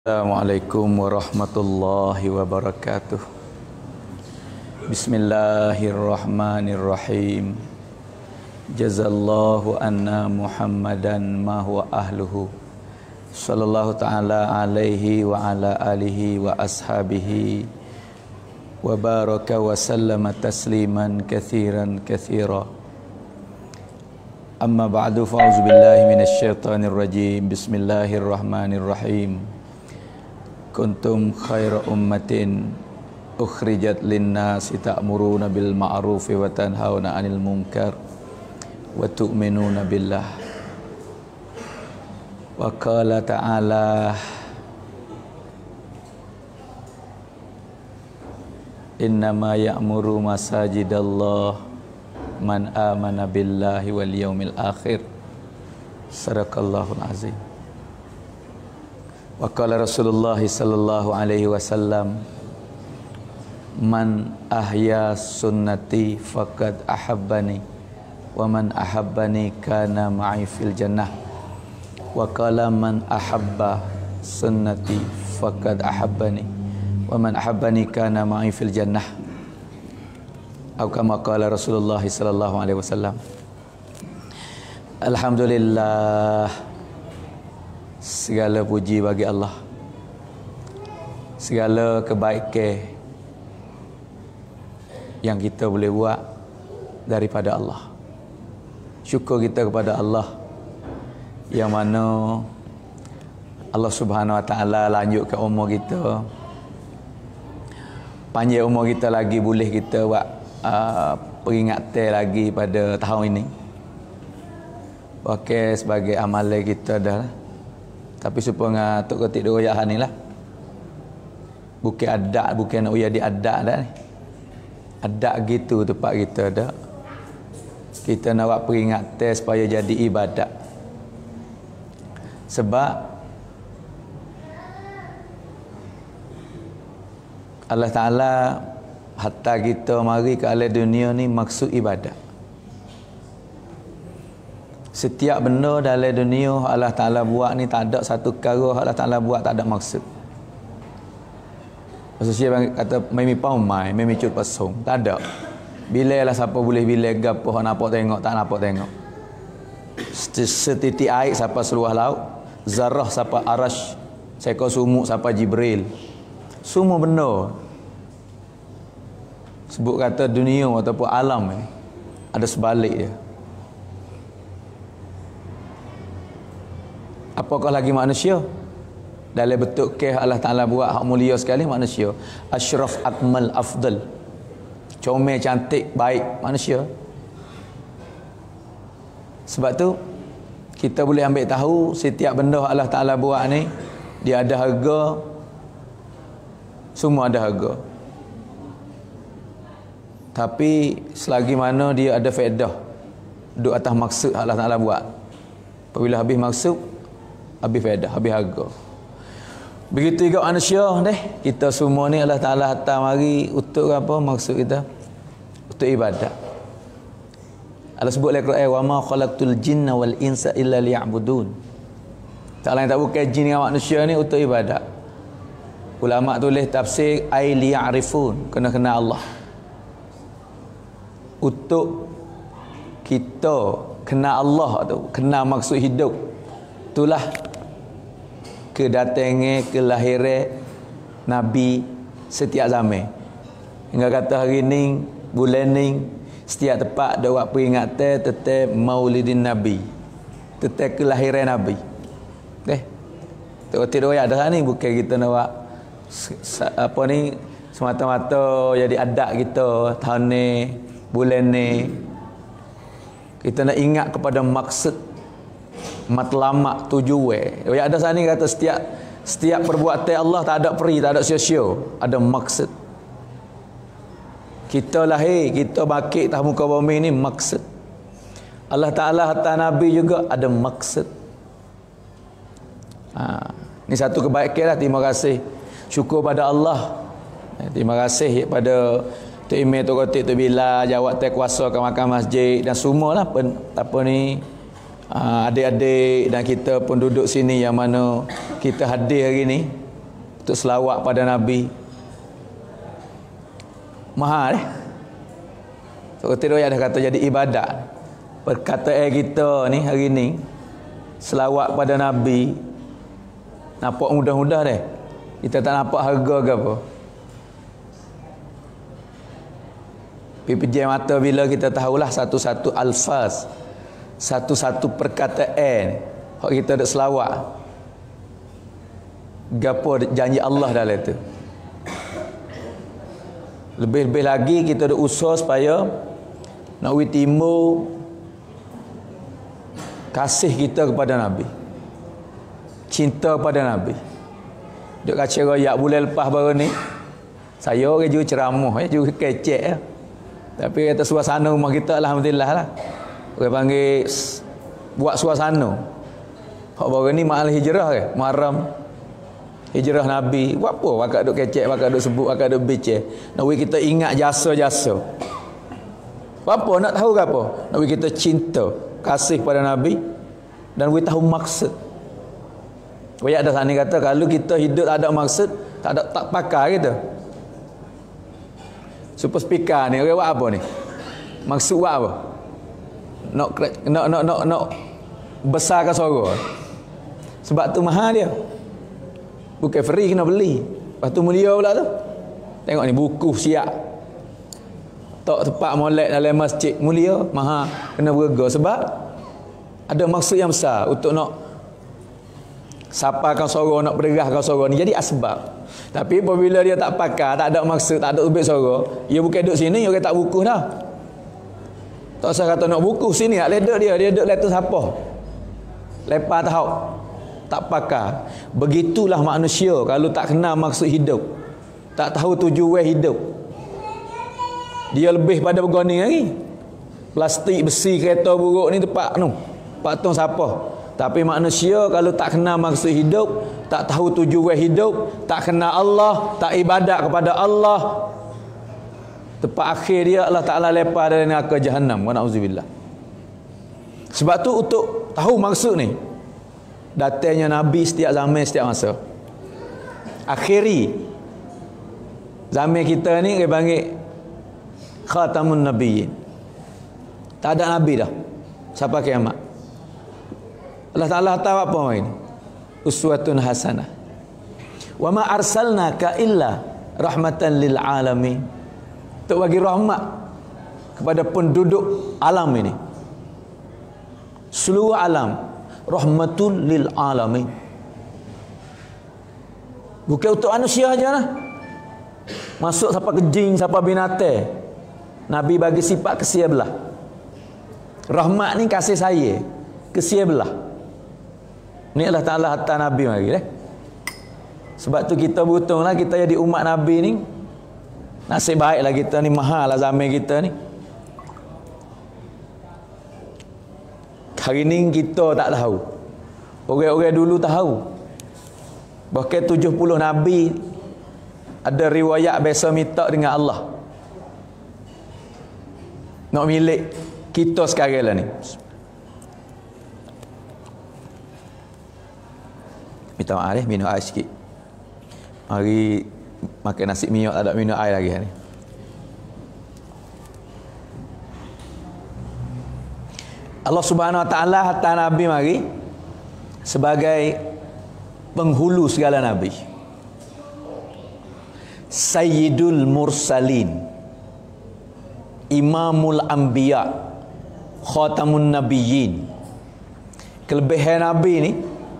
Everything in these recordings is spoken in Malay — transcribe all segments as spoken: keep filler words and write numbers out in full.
Assalamualaikum warahmatullahi wabarakatuh. Bismillahirrahmanirrahim. Jazallahu anna Muhammadan ma huwa ahluhu. Sallallahu ta'ala alaihi wa ala alihi wa ashabihi wa baraka wa sallama tasliman kathiran kathira. Amma ba'du, fa'auzu billahi minasyaitanir rajim. Bismillahirrahmanirrahim. Kuntum khaira ummatin ukhrijat linnasi ta'muruna bil ma'rufi wa tanhauna 'anil munkar wa tu'minuna billah. Wa qala ta'ala innama ya'muru masajidallah man amana billahi wal yaumil akhir. Sadaqallahul azim. Wa qala Rasulullah sallallahu alaihi wasallam man ahya sunnati faqad ahabbani wa man ahabbani kana ma'i fil jannah. Wa qala man ahabba sunnati faqad ahabbani wa man ahabbani kana ma'i fil jannah. Atau kama qala Rasulullah sallallahu alaihi wasallam. Alhamdulillah, segala puji bagi Allah, segala kebaikan yang kita boleh buat daripada Allah. Syukur kita kepada Allah yang mana Allah Subhanahu Wa Taala lanjutkan umur kita, panjang umur kita lagi, boleh kita buat uh, peringatan lagi pada tahun ini. Okey, sebagai amalan kita dah. Tapi supaya tok ketik dua ayat ni lah. Bukan adat, bukan nak uya di adat dah ni. Adat gitu tempat kita dah. Kita nak buat peringatan supaya jadi ibadat. Sebab Allah Ta'ala hatta kita mari ke alam dunia ni maksud ibadat. Setiap benda dalam dunia Allah Ta'ala buat ni tak ada satu perkara Allah Ta'ala buat tak ada maksud. Maksudnya kata memi paumai, memi cut pasung, tak ada. Bila lah siapa boleh bila gapo nampak tengok tak nampak tengok. Setitik air siapa seluah laut, zarah siapa arash, seekor sumuk siapa Jibril. Semua benda sebut kata dunia ataupun alam ni ada sebalik dia. Apakah lagi manusia? Dalam bentuk ke Allah Ta'ala buat hak mulia sekali manusia. Ashraf, akmal, afdal. Comel, cantik, baik manusia. Sebab tu kita boleh ambil tahu setiap benda Allah Ta'ala buat ni dia ada harga. Semua ada harga. Tapi selagi mana dia ada faedah, duduk atas maksud Allah Ta'ala buat. Apabila habis maksud, habis faedah, habis harga. Begitu juga manusia deh. Kita semua ni Allah Ta'ala hantar mari untuk apa maksud kita? Untuk ibadat. Allah sebut dalam Quran, wa ma khalaqtul jinna wal insa illa liya'budun. Tak lain tak bukan jin dengan manusia ni untuk ibadat. Ulama tulis tafsir ai liya'rifun, kena kenal Allah. Untuk kita kenal Allah tu, kenal maksud hidup. Itulah kedatangan, kelahiran Nabi setiap zaman. Hingga kata hari ni, bulan ni, setiap tempat ada buat peringatan tentang Maulidin Nabi, tentang kelahiran Nabi. Okay? Tak tidak ada dah ni, bukan kita nak buat apa ni semata-mata jadi adat kita tahun ni, bulan ni. Kita nak ingat kepada maksud matlamak tujuan. Ya ada sana kata setiap setiap perbuatan Allah tak ada peri, tak ada sia-sia, ada maksud. Kita lahir, kita bangkit atas muka bumi ni maksud. Allah Ta'ala hantar Nabi juga ada maksud. Ha, ni satu kebaikan lah. Terima kasih, syukur pada Allah. Terima kasih pada Tok Imam, Tok Kotik, Tok Bilal, jawab teh kuasa ke makan masjid dan semualah apa ni, adik-adik dan kita pun duduk sini yang mana kita hadir hari ni untuk selawat pada Nabi. Mahal eh? So, kata dia dah kata jadi ibadat. Perkataan kita ni hari ni selawat pada Nabi nampak mudah-mudah deh. Kita tak nampak harga ke apa. Pipijai mata bila kita tahulah satu-satu alfaz, satu-satu perkataan hak kita nak selawat. Gapo janji Allah dalam itu. Lebih-lebih lagi kita ada usaha supaya nak witimu kasih kita kepada Nabi, cinta kepada Nabi. Duk kaca royak bulan lepas baru ni, saya orang juga ceramah ya, juga kecek ya. Tapi kata suasana rumah kita alhamdulillah lah. Orang panggil buat suasana. Hak baru ni mahal hijrah ke, Muharram. Hijrah Nabi. Buat apa wakak duk kecek, wakak duk sebut, wakak duk bincang. Nak kita ingat jasa-jasa. Apa nak tahu ke apa? Nak kita cinta, kasih pada Nabi dan kita tahu maksud. Banyak ada sana kata kalau kita hidup tak ada maksud, tak ada tak pakai gitu. Super speaker ni orang buat apa ni? Maksud buat apa? Nak nak nak nak nak besarkan suara. Sebab tu mahal dia. Bukan free, kena beli. Lepas tu mulia pula tu. Tengok ni buku siap. Tak tempat molek dalam masjid, mulia, mahal, kena berharga sebab ada maksud yang besar untuk nak sapakan suara, nak berderahkan suara ni. Jadi asbab. Tapi apabila dia tak pakai, tak ada maksud, tak ada ubik suara, dia bukan duduk sini, orang tak buku dah. Tak usah kata nak buku sini, tak ledek dia, dia duduk letak siapa. Lepas tahu tak pakai. Begitulah manusia kalau tak kenal maksud hidup, tak tahu tujuan hidup, dia lebih pada bergoni lagi. Plastik, besi, kereta buruk ni tempat tu, patung siapa. Tapi manusia kalau tak kenal maksud hidup, tak tahu tujuan hidup, tak kenal Allah, tak ibadat kepada Allah, tempat akhir dia Allah Ta'ala lepas dari neraka Jahannam. Wa na'udzubillah. Sebab tu untuk tahu maksud ni, datangnya Nabi setiap zaman, setiap masa. Akhiri zaman kita ni dia panggil Khatamun Nabiyyin. Tak ada Nabi dah sampai kiamat. Allah Ta'ala tahu apa ini? Uswatun hasanah. Wa ma arsalnaka illa rahmatan lil alamin. Untuk bagi rahmat kepada penduduk alam ini. Seluruh alam. Rahmatul lil alamin. Bukan untuk manusia aja lah. Masuk siapa kejing, siapa binatang. Nabi bagi sifat kesia belah. Rahmat ni kasih saya, kesia belah. Ni Allah Ta'ala hantar Nabi mari eh. Sebab tu kita beruntunglah kita jadi umat Nabi ni. Nasib baiklah kita ni, mahal lah zaman kita ni. Hari ni kita tak tahu. Orang-orang dulu tahu. Bahkan tujuh puluh Nabi ada riwayat biasa minta dengan Allah. Nak milik kita sekarang lah ni. Minta maaf eh, minum air sikit. Hari makan nasi minyak tak ada minum air lagi ni. Allah Subhanahu Wa Taala hantar Nabi mari sebagai penghulu segala Nabi. Sayyidul Mursalin, Imamul Anbiya, Khatamun Nabiyyin. Kelebihan Nabi ni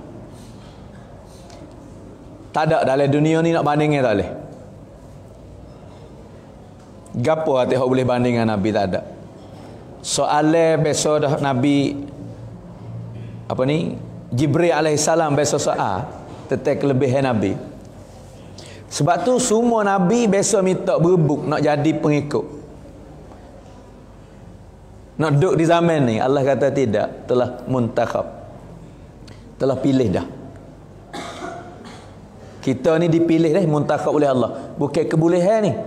tak ada dalam dunia ni nak bandingnya, tak boleh. Gapo hati hok boleh banding dengan Nabi, tak ada. Soalan besok dah Nabi apa ni? Jibril alaihissalam besok soal tentang kelebihan Nabi. Sebab tu semua Nabi besok minta berebut nak jadi pengikut. Nak duduk di zaman ni, Allah kata tidak, telah muntakhab. Telah pilih dah. Kita ni dipilih dah, muntakhab oleh Allah. Bukan kebolehan ni.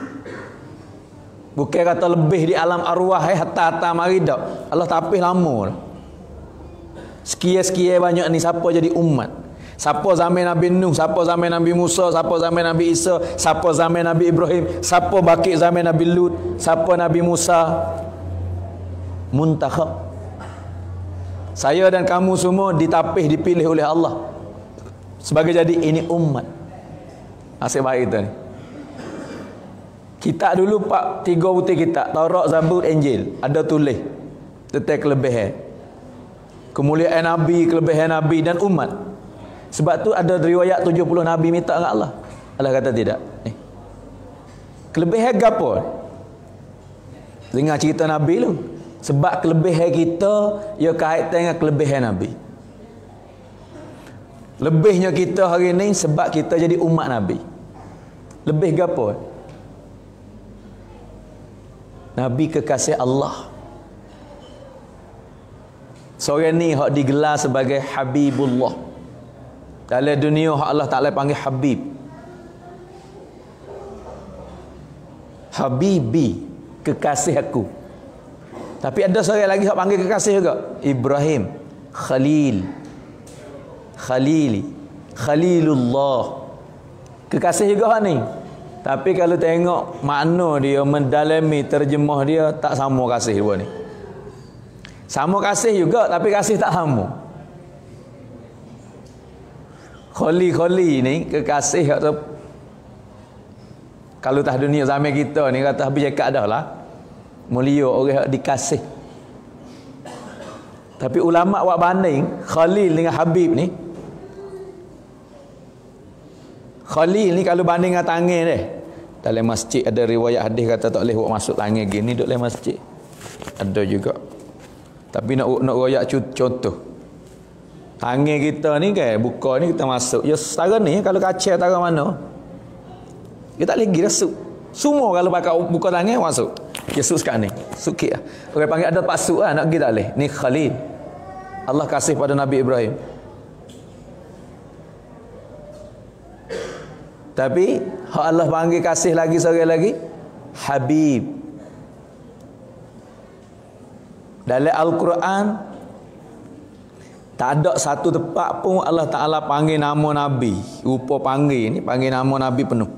Bukan kata lebih di alam arwah eh hatta-hatta mari dak. Allah tapih lama dah. Sekian-sekian banyak ni siapa jadi umat. Siapa zaman Nabi Nuh, siapa zaman Nabi Musa, siapa zaman Nabi Isa, siapa zaman Nabi Ibrahim, siapa bakit zaman Nabi Lut, siapa Nabi Musa. Muntakhab. Saya dan kamu semua ditapih, dipilih oleh Allah sebagai jadi ini umat. Nasib baik kita ni. Kita dulu pak tiga putih kita, Taurat, Zabur, Injil, ada tulis tentang kelebihan, kemuliaan Nabi, kelebihan Nabi dan umat. Sebab tu ada riwayat tujuh puluh Nabi minta dengan Allah. Allah kata tidak. Ni. Kelebihan gapo? Dengar cerita Nabi lu. Sebab kelebihan kita ia kaitan dengan kelebihan Nabi. Lebihnya kita hari ni sebab kita jadi umat Nabi. Lebih gapo? Nabi kekasih Allah. Seorang ni hak digelar sebagai Habibullah. Dalam dunia hak Allah Ta'ala panggil Habib. Habibi, kekasih aku. Tapi ada seorang lagi hak panggil kekasih juga, Ibrahim, Khalil. Khalili, Khalilullah. Kekasih juga ni. Tapi kalau tengok makna dia, mendalami terjemah dia, tak sama kasih dua ni. Sama kasih juga, tapi kasih tak sama. Khali-khali ni kekasih atau kalau tah dunia zaman kita ni kata habis cakap dah lah. Mulia orang dikasih. Tapi ulama buat banding Khalil dengan Habib ni. Khalil ni kalau banding dengan tangan dia, dalam masjid ada riwayat hadis kata tak boleh buat masuk tangan gini duduk dalam masjid. Ada juga. Tapi nak nak royak contoh. Tangan kita ni kan buka ni kita masuk. Ya setara ni kalau kaca setara mana? Dia tak boleh pergi rasuk. Semua kalau pakai buka tangan masuk. Ya suk sekarang ni. Sukit lah. Orang panggil ada pasuk lah nak pergi tak boleh. Ni Khalil. Allah kasih pada Nabi Ibrahim. Tapi hak Allah panggil kasih lagi seorang lagi Habib. Dalam Al-Quran tak ada satu tempat pun Allah Ta'ala panggil nama Nabi. Rupa panggil ni panggil nama Nabi penuh.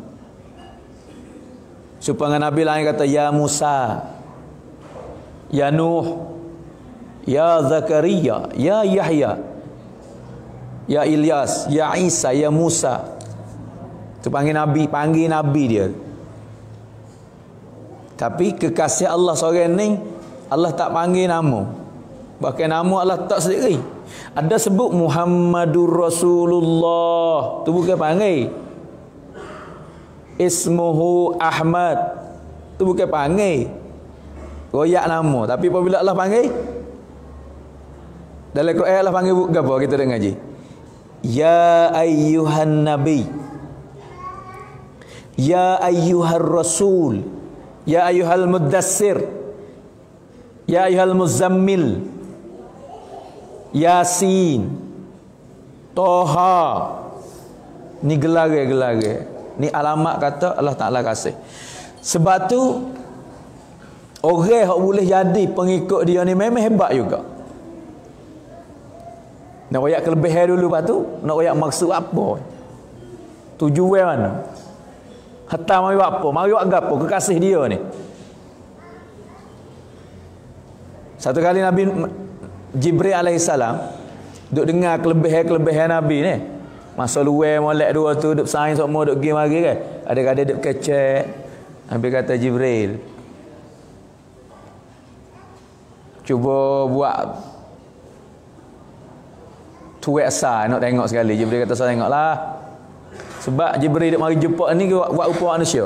Supaya Nabi lain kata ya Musa, ya Nuh, ya Zakaria, ya Yahya, ya Ilyas, ya Isa, ya Musa. Tu panggil Nabi, panggil Nabi dia. Tapi kekasih Allah seorang ni Allah tak panggil nama. Bahkan nama Allah tak sendiri. Ada sebut Muhammadur Rasulullah. Tu bukan panggil. Ismuhu Ahmad. Tu bukan panggil. Royak nama. Tapi apabila Allah panggil, dalam Quran Allah panggil apa kita dengar ngaji? Ya ayyuhan nabi. Ya ayyuhar rasul. Ya ayyuhal muddassir. Ya ayyuhal muzammil. Yasin. Toha. Ni gelar-gelar. Ni alamat kata Allah Ta'ala kasih. Sebab tu orang yang boleh jadi pengikut dia ni memang hebat juga. Nak royak kelebihan dulu lepas tu, nak royak maksud apa? Tujuan mana? Hatta mari buat apa? Mari buat apa? Kekasih dia ni. Satu kali Nabi Jibril alaihissalam duk dengar kelebihan-kelebihan Nabi ni. Masa luar molek dua tu duk saing semua duk pergi mari kan. Ada kadang duk kecek. Nabi kata Jibril, cuba buat tuek sah nak tengok sekali. Jibril kata saya tengoklah. Sebab Jibril duk mari jumpa ni buat, buat rupa manusia.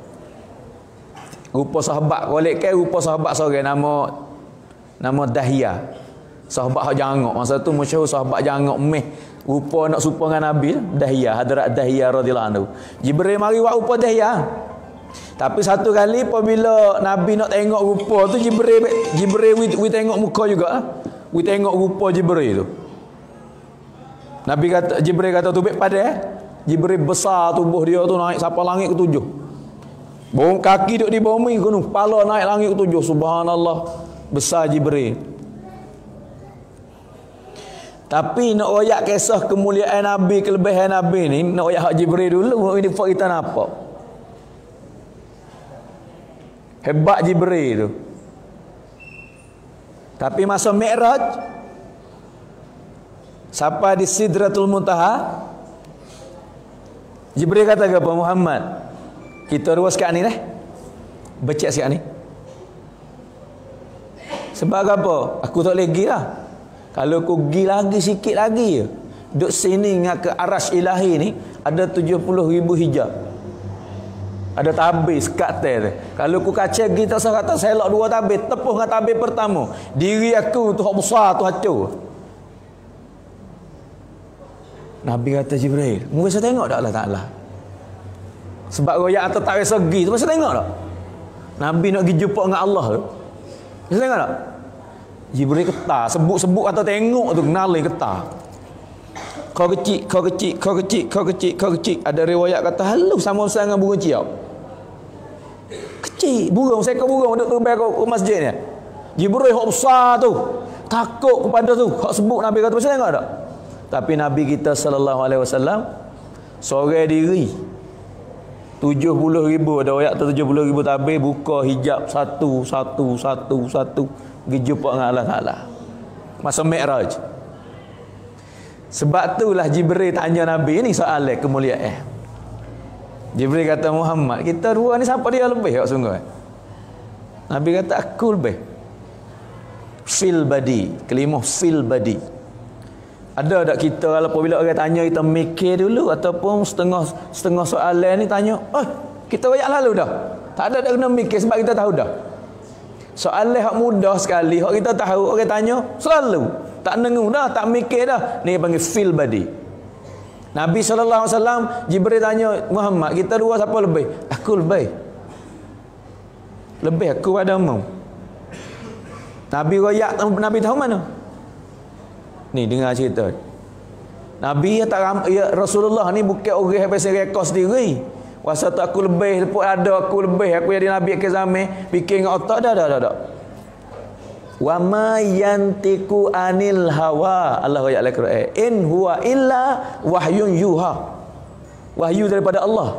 Rupa sahabat golek ke rupa sahabat seorang nama nama Dahiyah. Sahabat hak jangok. Masa tu masyhur sahabat jangok meh rupa nak serupa dengan Nabi Dahiyah, Hadrat Dahiyah radhiyallahu anhu. Jibril mari buat rupa Dahiyah. Tapi satu kali apabila Nabi nak tengok rupa tu Jibril Jibril we, we tengok muka juga. We tengok rupa Jibril tu. Nabi kata Jibril kata tu baik pada eh. Jibril besar tubuh dia tu naik sampai langit ketujuh. Bawah kaki duk di bumi gunung, kepala naik langit ketujuh. Subhanallah, besar Jibril. Tapi nak royak kisah kemuliaan Nabi, kelebihan Nabi ni, nak royak hak Jibril dulu, ini buat kita nampak. Hebat Jibril tu. Tapi masa Mi'raj, sampai di Sidratul Muntaha, Jibril kata ke apa? Muhammad, kita dua sekarang ni dah. Becek sekarang ni. Sebab apa? Aku tak boleh pergi lah. Kalau aku pergi lagi sikit lagi je, duduk sini dengan ke Arash Ilahi ni, ada tujuh puluh ribu hijab. Ada tabir sekat ter. Kalau aku kacau pergi tak usah kata selok dua tabir, tepuh dengan tabir pertama. Diri aku tu hak besar tu hancur. Nabi kata Jibril, mu bisa tengok tak Allah Ta'ala? Sebab royak atau tak bisa pergi tu, bisa tengok tak? Nabi nak pergi jumpa dengan Allah tu, bisa tengok tak? Jibril ketar, sebut-sebut atau tengok tu, kenali ketar. Kau kecil, kau kecil, kau kecil, kau kecil, kau kecil. Ada riwayat kata halus sama dengan burung ciau. Kecil, burung, seekor burung duduk terbang ke masjid ni. Jibril hak besar tu, takut kepada tu. Hak sebut Nabi kata, bisa tengok tak? Tapi Nabi kita sallallahu alaihi wasallam seorang diri tujuh puluh ribu, ada ayat tu tujuh puluh ribu tabir, buka hijab satu satu satu satu pergi jumpa dengan Allah Ta'ala masa Mi'raj. Sebab itulah Jibril tanya Nabi ni soalan kemuliaan. Jibril kata, Muhammad, kita dua ni siapa dia lebih kat sungguh? Nabi kata, aku lebih. Fil badi, kalimah fil badi. Ada tak kita kalau apabila orang tanya kita mikir dulu, ataupun setengah setengah soalan ni tanya, oh kita banyak lalu dah, tak ada dah kena mikir sebab kita tahu dah. Soalan hak mudah sekali, hak kita tahu, orang tanya selalu tak nengu dah, tak mikir dah, ni panggil fil badi. Nabi sallallahu alaihi wasallam, Jibril tanya Muhammad, kita dua siapa lebih? Aku lebih. Lebih aku padamu. Nabi royak, Nabi tahu mana? Ni dengar cerita. Nabi ya tak ya, Rasulullah ni bukan orang yang pasal rekod sendiri. Wasa tu aku lebih, lepas ada aku lebih, aku jadi Nabi ke zaman, fikir dengan otak dah dah dah dah. Wa ma yantiku anil hawa. Allah ayat al-Quran. In huwa illa wahyun yuha. Wahyu daripada Allah.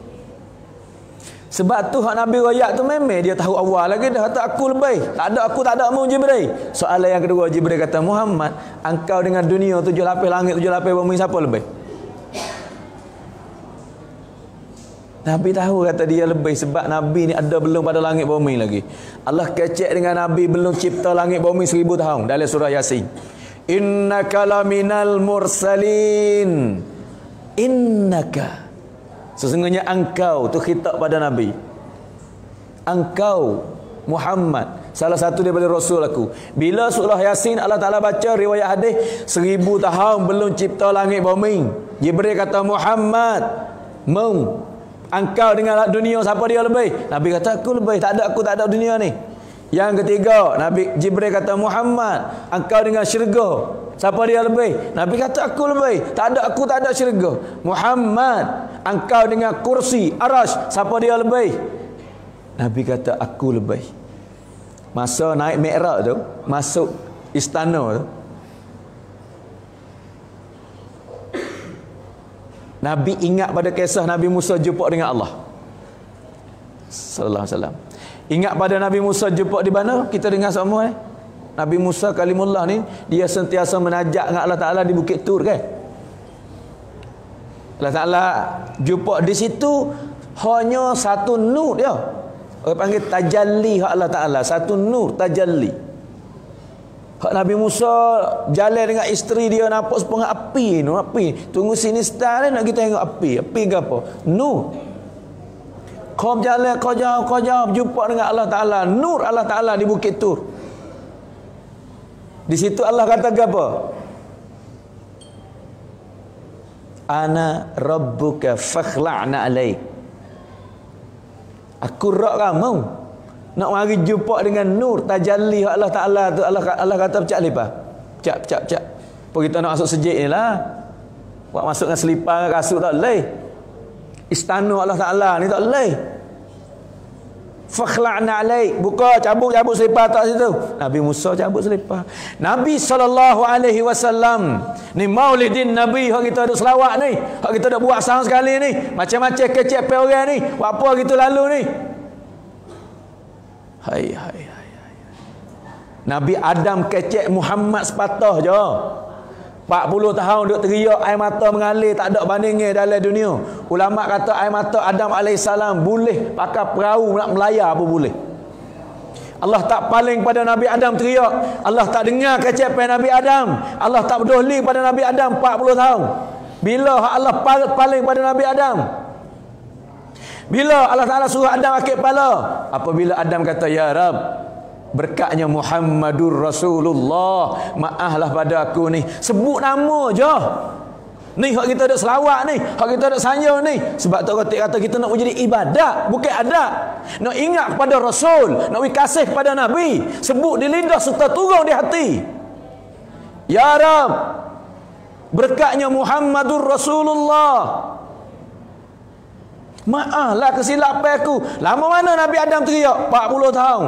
Sebab tu hak Nabi royak tu memang dia tahu awal lagi dah kata aku lebih. Tak ada aku, tak ada mu Jibril. Soalan yang kedua, Jibril kata, Muhammad, engkau dengan dunia tujuh lapis langit, tujuh lapis bumi, siapa lebih? Nabi tahu kata dia lebih sebab Nabi ni ada belum pada langit bumi lagi. Allah kecek dengan Nabi belum cipta langit bumi seribu tahun dalam surah Yasin. Innaka laminal mursalin. Innaka, sesungguhnya engkau tu khitab pada Nabi. Engkau Muhammad salah satu daripada Rasul aku. Bila surah Yasin Allah Ta'ala baca riwayat hadis, seribu tahun belum cipta langit bumi. Jibril kata, Muhammad, mau engkau dengan dunia siapa dia lebih? Nabi kata aku lebih, tak ada aku, tak ada dunia ni. Yang ketiga, Nabi Jibril kata, Muhammad, engkau dengan syurga siapa dia lebih? Nabi kata aku lebih, tak ada aku, tak ada syurga. Muhammad, engkau dengan kursi arash siapa dia lebih? Nabi kata aku lebih. Masa naik Mi'raj tu, masuk istana tu, Nabi ingat pada kisah Nabi Musa jumpa dengan Allah sallallahu alaihi wasallam. Ingat pada Nabi Musa jumpa di mana? Kita dengar semua eh? Nabi Musa kalimullah ni, dia sentiasa menajak dengan Allah Ta'ala di Bukit Tur kan. Allah Ta'ala jumpa di situ hanya satu nur dia. Orang panggil tajalli hak Allah Ta'ala, satu nur tajalli. Hak Nabi Musa jalan dengan isteri dia, nampak sepengah api tu, api. Tunggu sini setar nak kita tengok api. Api ke apa? Nur. Kau berjalan, kau jauh, kau jauh jumpa dengan Allah Ta'ala, nur Allah Ta'ala di Bukit Tur. Di situ Allah kata apa? Ana rabbuka fakhla'na alaik. Aku rak kamu. Nak mari jumpa dengan nur tajalli Allah Ta'ala tu, Allah Allah kata pecak lipa. Pecak pecak pecak. Apa kita nak masuk sejid ni lah. Buat masuk dengan selipar, kasut tak boleh. Istana Allah Ta'ala ni tak boleh. fakhla'na alaik, buka, cabut-cabut selipar tak situ. Nabi Musa cabut selipar. Nabi sallallahu alaihi wasallam ni maulidin Nabi hak kita duk selawat ni, hak kita duk buat setahun sekali ni, macam-macam kecek pe orang ni, buat apa gitu lalu ni. Hai hai hai hai. Nabi Adam kecek Muhammad sepatah je. empat puluh tahun duk teriak air mata mengalir tak ada bandingnya dalam dunia. Ulama kata air mata Adam alaihissalam boleh pakai perahu nak melayar pun boleh. Allah tak paling pada Nabi Adam teriak. Allah tak dengar kecepan Nabi Adam. Allah tak berdoli pada Nabi Adam empat puluh tahun. Bila Allah paling pada Nabi Adam? Bila Allah Ta'ala suruh Adam akik kepala? Apabila Adam kata, ya Rab, berkatnya Muhammadur Rasulullah, maaflah pada aku ni. Sebut nama je. Ni hak kita ada selawat ni, hak kita ada sanya ni. Sebab tu kata kita nak menjadi ibadat, bukan adat. Nak ingat kepada Rasul, nak kasih kepada Nabi. Sebut di lidah serta turun di hati. Ya Rab, berkatnya Muhammadur Rasulullah, maaflah kesilapan aku. Lama mana Nabi Adam teriak? empat puluh tahun.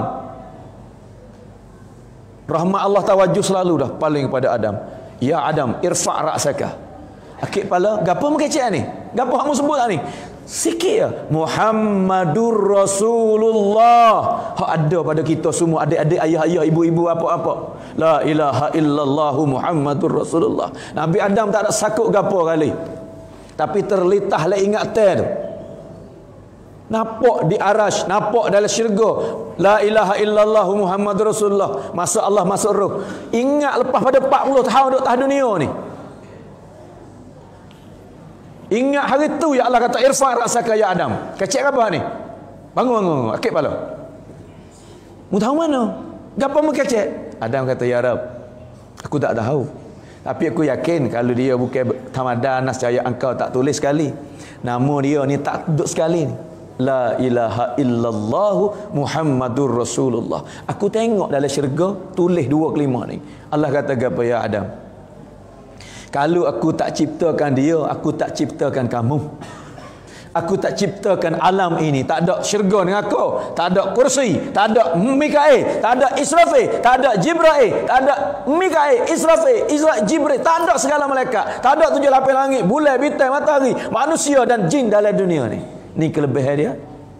Rahmat Allah tawajjuh selalu dah paling kepada Adam. Ya Adam, irfa' ra'saka. Akik kepala, gapo mengecek ni? Gapo hak mu sebut ni? Sikit ya. Muhammadur Rasulullah. Hak ada pada kita semua, adik-adik, ayah-ayah, ibu-ibu, apa-apa. La ilaha illallah Muhammadur Rasulullah. Nabi Adam tak ada sakut gapo kali. Tapi terlitah le ingatan. Nampak di arash, nampak dalam syurga, la ilaha illallah Muhammadur Rasulullah. Masuk Allah, masuk roh. Ingat lepas pada empat puluh tahun duduk atas dunia ni. Ingat hari tu ya Allah kata irfa' ra'saka ya Adam. Kecek apa ni? Bangun bangun, bangun. Akik kepala. Mu tahu mana? Gapo mu kecek? Adam kata, ya Rab, aku tak tahu. Tapi aku yakin kalau dia bukan tamadan nascaya engkau tak tulis sekali. Nama dia ni tak duduk sekali ni. La ilaha illallah Muhammadur Rasulullah. Aku tengok dalam syurga tulis dua kelima ni. Allah kata apa ya Adam? Kalau aku tak ciptakan dia, aku tak ciptakan kamu. Aku tak ciptakan alam ini. Tak ada syurga dengan aku. Tak ada kursi, tak ada Mikail, tak ada Israfil, tak ada Jibril, tak ada Mikail, Israfil, Israfil, Jibril, tak ada segala malaikat. Tak ada tujuh lapis langit, bulan, bintang, matahari, manusia dan jin dalam dunia ni. Ni kelebihan dia.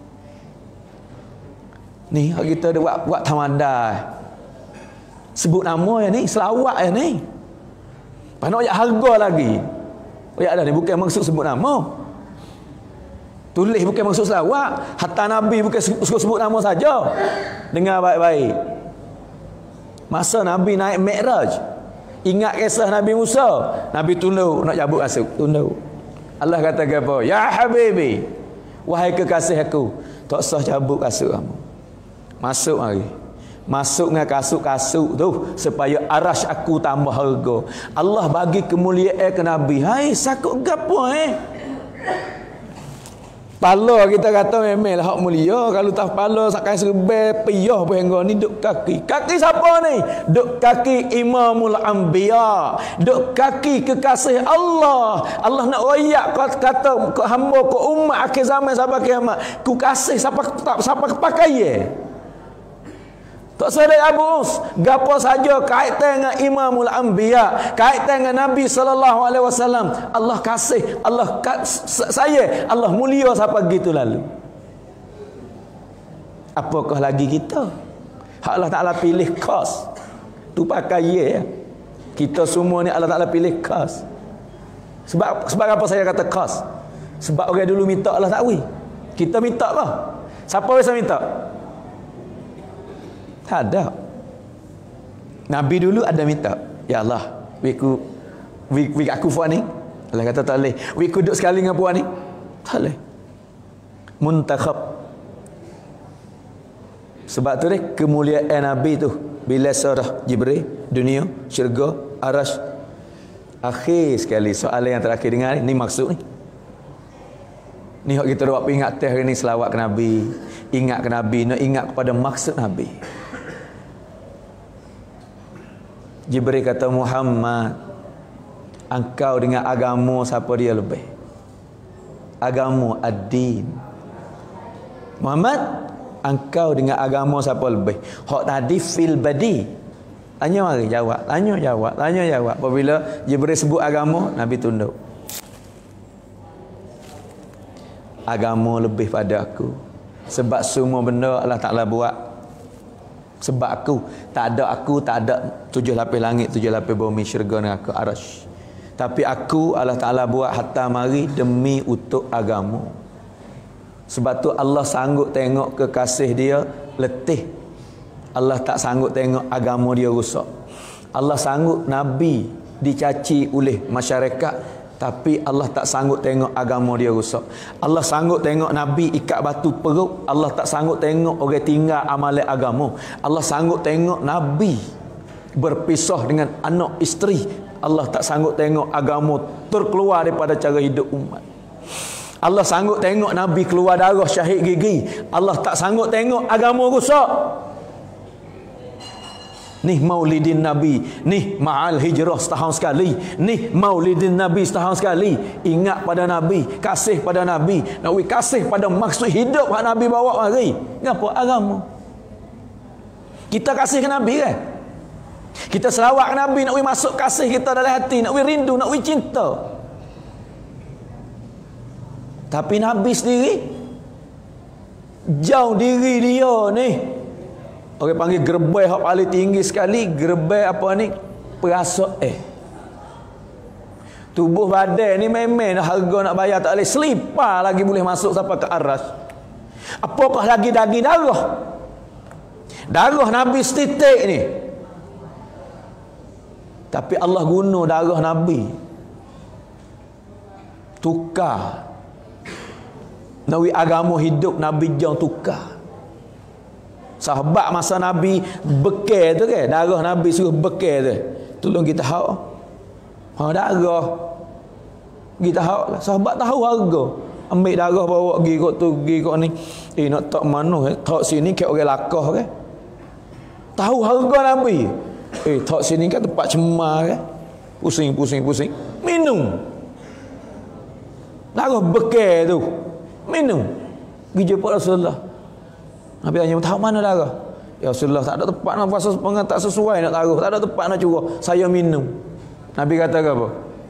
Ni kita ada buat buat tamadai. Sebut nama ya ni, selawat ya ni. Panak ya harga lagi. Oh ya dah ni bukan maksud sebut nama. Tulis bukan maksud selawat. Hatta Nabi bukan sebut nama saja. Dengar baik-baik. Masa Nabi naik Mi'raj, ingat kisah Nabi Musa. Nabi tunduk nak cabut kasut, tunduk. Allah kata apa? Ya habibi, wahai kekasih aku, tak usah cabut kasut kamu. Masuk mari. Masuk dengan kasut-kasut tu supaya arash aku tambah harga. Allah bagi kemuliaan ke Nabi. Hai, sakut gapo eh? Pala kita kata memang lah hak mulia. Kalau tak pala sakai serba piyah pun hingga ni duk kaki. Kaki siapa ni? Duk kaki Imamul Anbiya. Duk kaki kekasih Allah. Allah nak royak kata ke hamba ke umat akhir zaman sampai kiamat. Ku kasih siapa tak siapa kepakai ye. Tak sadar Abu Us, gapo saja kaitan dengan Imamul Anbiya, kaitan dengan Nabi sallallahu alaihi wasallam. Allah kasih, Allah saya, Allah mulia siapa gitu lalu. Apakah lagi kita? Hak Allah Taala pilih khas. Tu pakai ye. Kita semua ni Allah Taala pilih khas. Sebab sebab apa saya kata khas? Sebab orang dulu minta Allah tak wi. Kita minta apa? Siapa biasa minta? Tak ada. Nabi dulu ada minta, ya Allah, wiku wik wik aku puan ni. Allah kata tak boleh. Wiku duduk sekali dengan puan ni. Tak boleh. Muntakhab. Sebab tu deh kemuliaan Nabi tu bila surah Jibril, dunia, syurga, arash. Akhir sekali soalan yang terakhir dengar ni, ni maksud ni. Ni hak kita buat ingat teh ni selawat ke Nabi, ingat ke Nabi, nak ingat kepada maksud Nabi. Jibril kata, Muhammad, engkau dengan agama siapa dia lebih? Agama ad-din. Muhammad, engkau dengan agama siapa lebih? Hak tadi fil badi. Tanya mari jawab, tanya jawab, tanya jawab. Apabila Jibril sebut agama, Nabi tunduk. Agama lebih pada aku. Sebab semua benda Allah Ta'ala buat sebab aku. Tak ada aku, tak ada tujuh lapis langit, tujuh lapis bumi, syurga dan aku arasy. Tapi aku Allah Ta'ala buat hatta mari demi untuk agama. Sebab tu Allah sanggup tengok kekasih dia letih. Allah tak sanggup tengok agama dia rosak. Allah sanggup Nabi dicaci oleh masyarakat, tapi Allah tak sanggup tengok agama dia rosak. Allah sanggup tengok Nabi ikat batu perut, Allah tak sanggup tengok orang tinggal amalan agama. Allah sanggup tengok Nabi berpisah dengan anak isteri, Allah tak sanggup tengok agama terkeluar daripada cara hidup umat. Allah sanggup tengok Nabi keluar darah syahid gigi, Allah tak sanggup tengok agama rosak. Nih maulidin Nabi, nih ma'al hijrah setahun sekali, nih maulidin Nabi setahun sekali. Ingat pada Nabi, kasih pada Nabi, nak we kasih pada maksud hidup yang Nabi bawa mari. Ngapa agama? Kita kasih ke Nabi kan? Kita selawat ke Nabi, nak we masuk kasih kita dalam hati, nak we rindu, nak we cinta. Tapi Nabi sendiri jauh diri dia ni. Orang panggil gerbai hak paling tinggi sekali, gerbai apa ni? Perasa eh. Tubuh badan ni memang harga nak bayar tak boleh. Selipar lagi boleh masuk sampai ke aras. Apakah lagi daging darah? Darah Nabi setitik ni. Tapi Allah guna darah Nabi tukar. Nabi agama hidup Nabi jangan tukar. Sahabat masa Nabi bekal tu kan, darah Nabi suruh bekal tu. Tolong kita hak. Ha darah. Kita hak lah. Sahabat tahu harga. Ambil darah bawa pergi kok tu, pergi kok ni. Eh nak tak mana eh? Tak sini kat orang lakah kan. Tahu harga Nabi. Eh tak sini kan tempat cemar kan. Pusing pusing pusing. Minum. Darah bekal tu. Minum. Pergi jumpa Rasulullah. Nabi tanya, tahu mana darah? Ya Rasulullah, tak ada tempat nak puasa sepengat, tak sesuai nak taruh, tak ada tempat nak curah, saya minum. Nabi kata apa?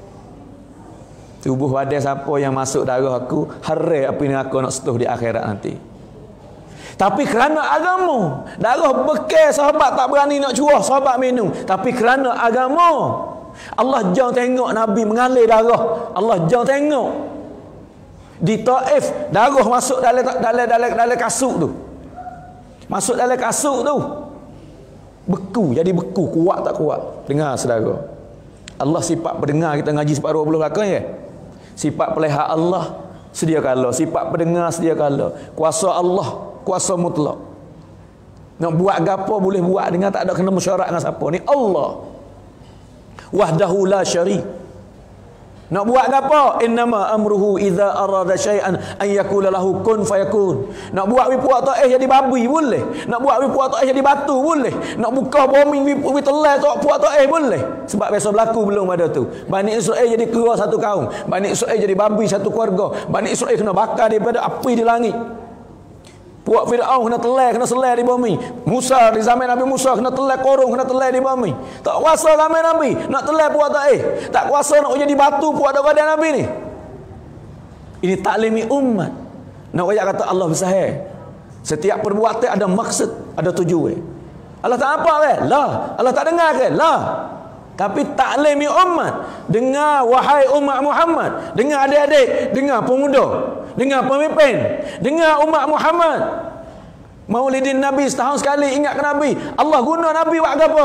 Tubuh badan siapa yang masuk darah aku, haram apa yang aku nak setuh di akhirat nanti. Tapi kerana agama, darah bekal sahabat tak berani nak curah, sahabat minum. Tapi kerana agama, Allah jangan tengok Nabi mengalir darah. Allah jangan tengok di Taif darah masuk dalam dalam dalam dalam kasut tu. Masuk dalam kasut tu. Beku, jadi beku, kuat tak kuat. Dengar saudara. Allah sifat pendengar, kita ngaji sifat dua puluh belakang ya. Sifat pelihara Allah sedia kala, sifat pendengar sedia kala. Kuasa Allah, kuasa mutlak. Nak buat gapo boleh buat dengan tak ada kena mesyuarat dengan siapa. Ni Allah. Wahdahu la syarik. Nak buat apa? Innama amruhu idza arada syai'an an yaqula lahu kun fayakun. Nak buat wi puak tak eh jadi babi boleh. Nak buat wi puak tak eh jadi batu boleh. Nak buka bumi wi wi telai tak puak tak eh boleh. Sebab biasa berlaku belum pada tu. Bani Israel jadi kera satu kaum. Bani Israel jadi babi satu keluarga. Bani Israel kena bakar daripada api di langit. Puak Fir'aun kena telai, kena selai di bumi. Musa di zaman Nabi Musa kena telai korong, kena telai di bumi. Tak kuasa zaman Nabi nak telai puak tak eh. Tak kuasa nak jadi batu puak dak badan Nabi ni. Ini taklimi umat. Nak ayat kata Allah bersahih. Setiap perbuatan ada maksud, ada tujuan. Allah tak apa ke? Lah. Allah tak dengar ke? Lah. Tapi taklimi umat. Dengar wahai umat Muhammad. Dengar adik-adik, dengar pemuda, dengar pemimpin, dengar umat Muhammad. Maulidin Nabi setahun sekali, ingat ke Nabi. Allah guna Nabi buat apa?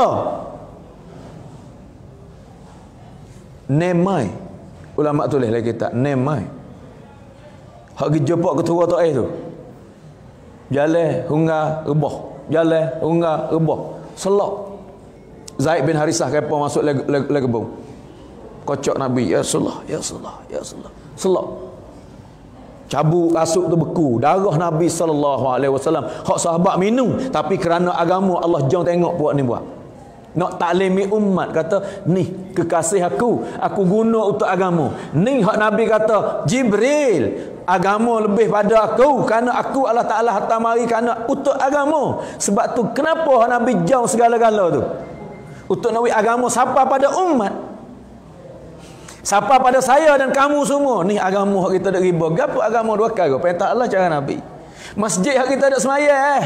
Nemai. Ulama tulis lagi kitab nemai. Hak pergi jumpa ketua Taif tu. Jalan hingga rebah. Jalan hingga rebah. Selak. Zaid bin Harisah kepa masuk le kebun. Kocok Nabi, ya Rasulullah, ya Rasulullah, ya Rasulullah. Selak. Cabut kasut tu beku. Darah Nabi sallallahu alaihi wasallam. Hak sahabat minum, tapi kerana agama Allah jangan tengok buat ni buat. Nak taklimi umat kata, ni kekasih aku, aku guna untuk agama. Ni hak Nabi kata, Jibril, agama lebih pada aku, kerana aku Allah Ta'ala hantar mari kerana untuk agama. Sebab tu kenapa Nabi jauh segala-gala tu, untuk nawi agama siapa pada umat, siapa pada saya dan kamu semua. Ni agama kita dak riba. Gapo agama dua kali? Perintah Allah, cara Nabi. Masjid hak kita dak semaya eh.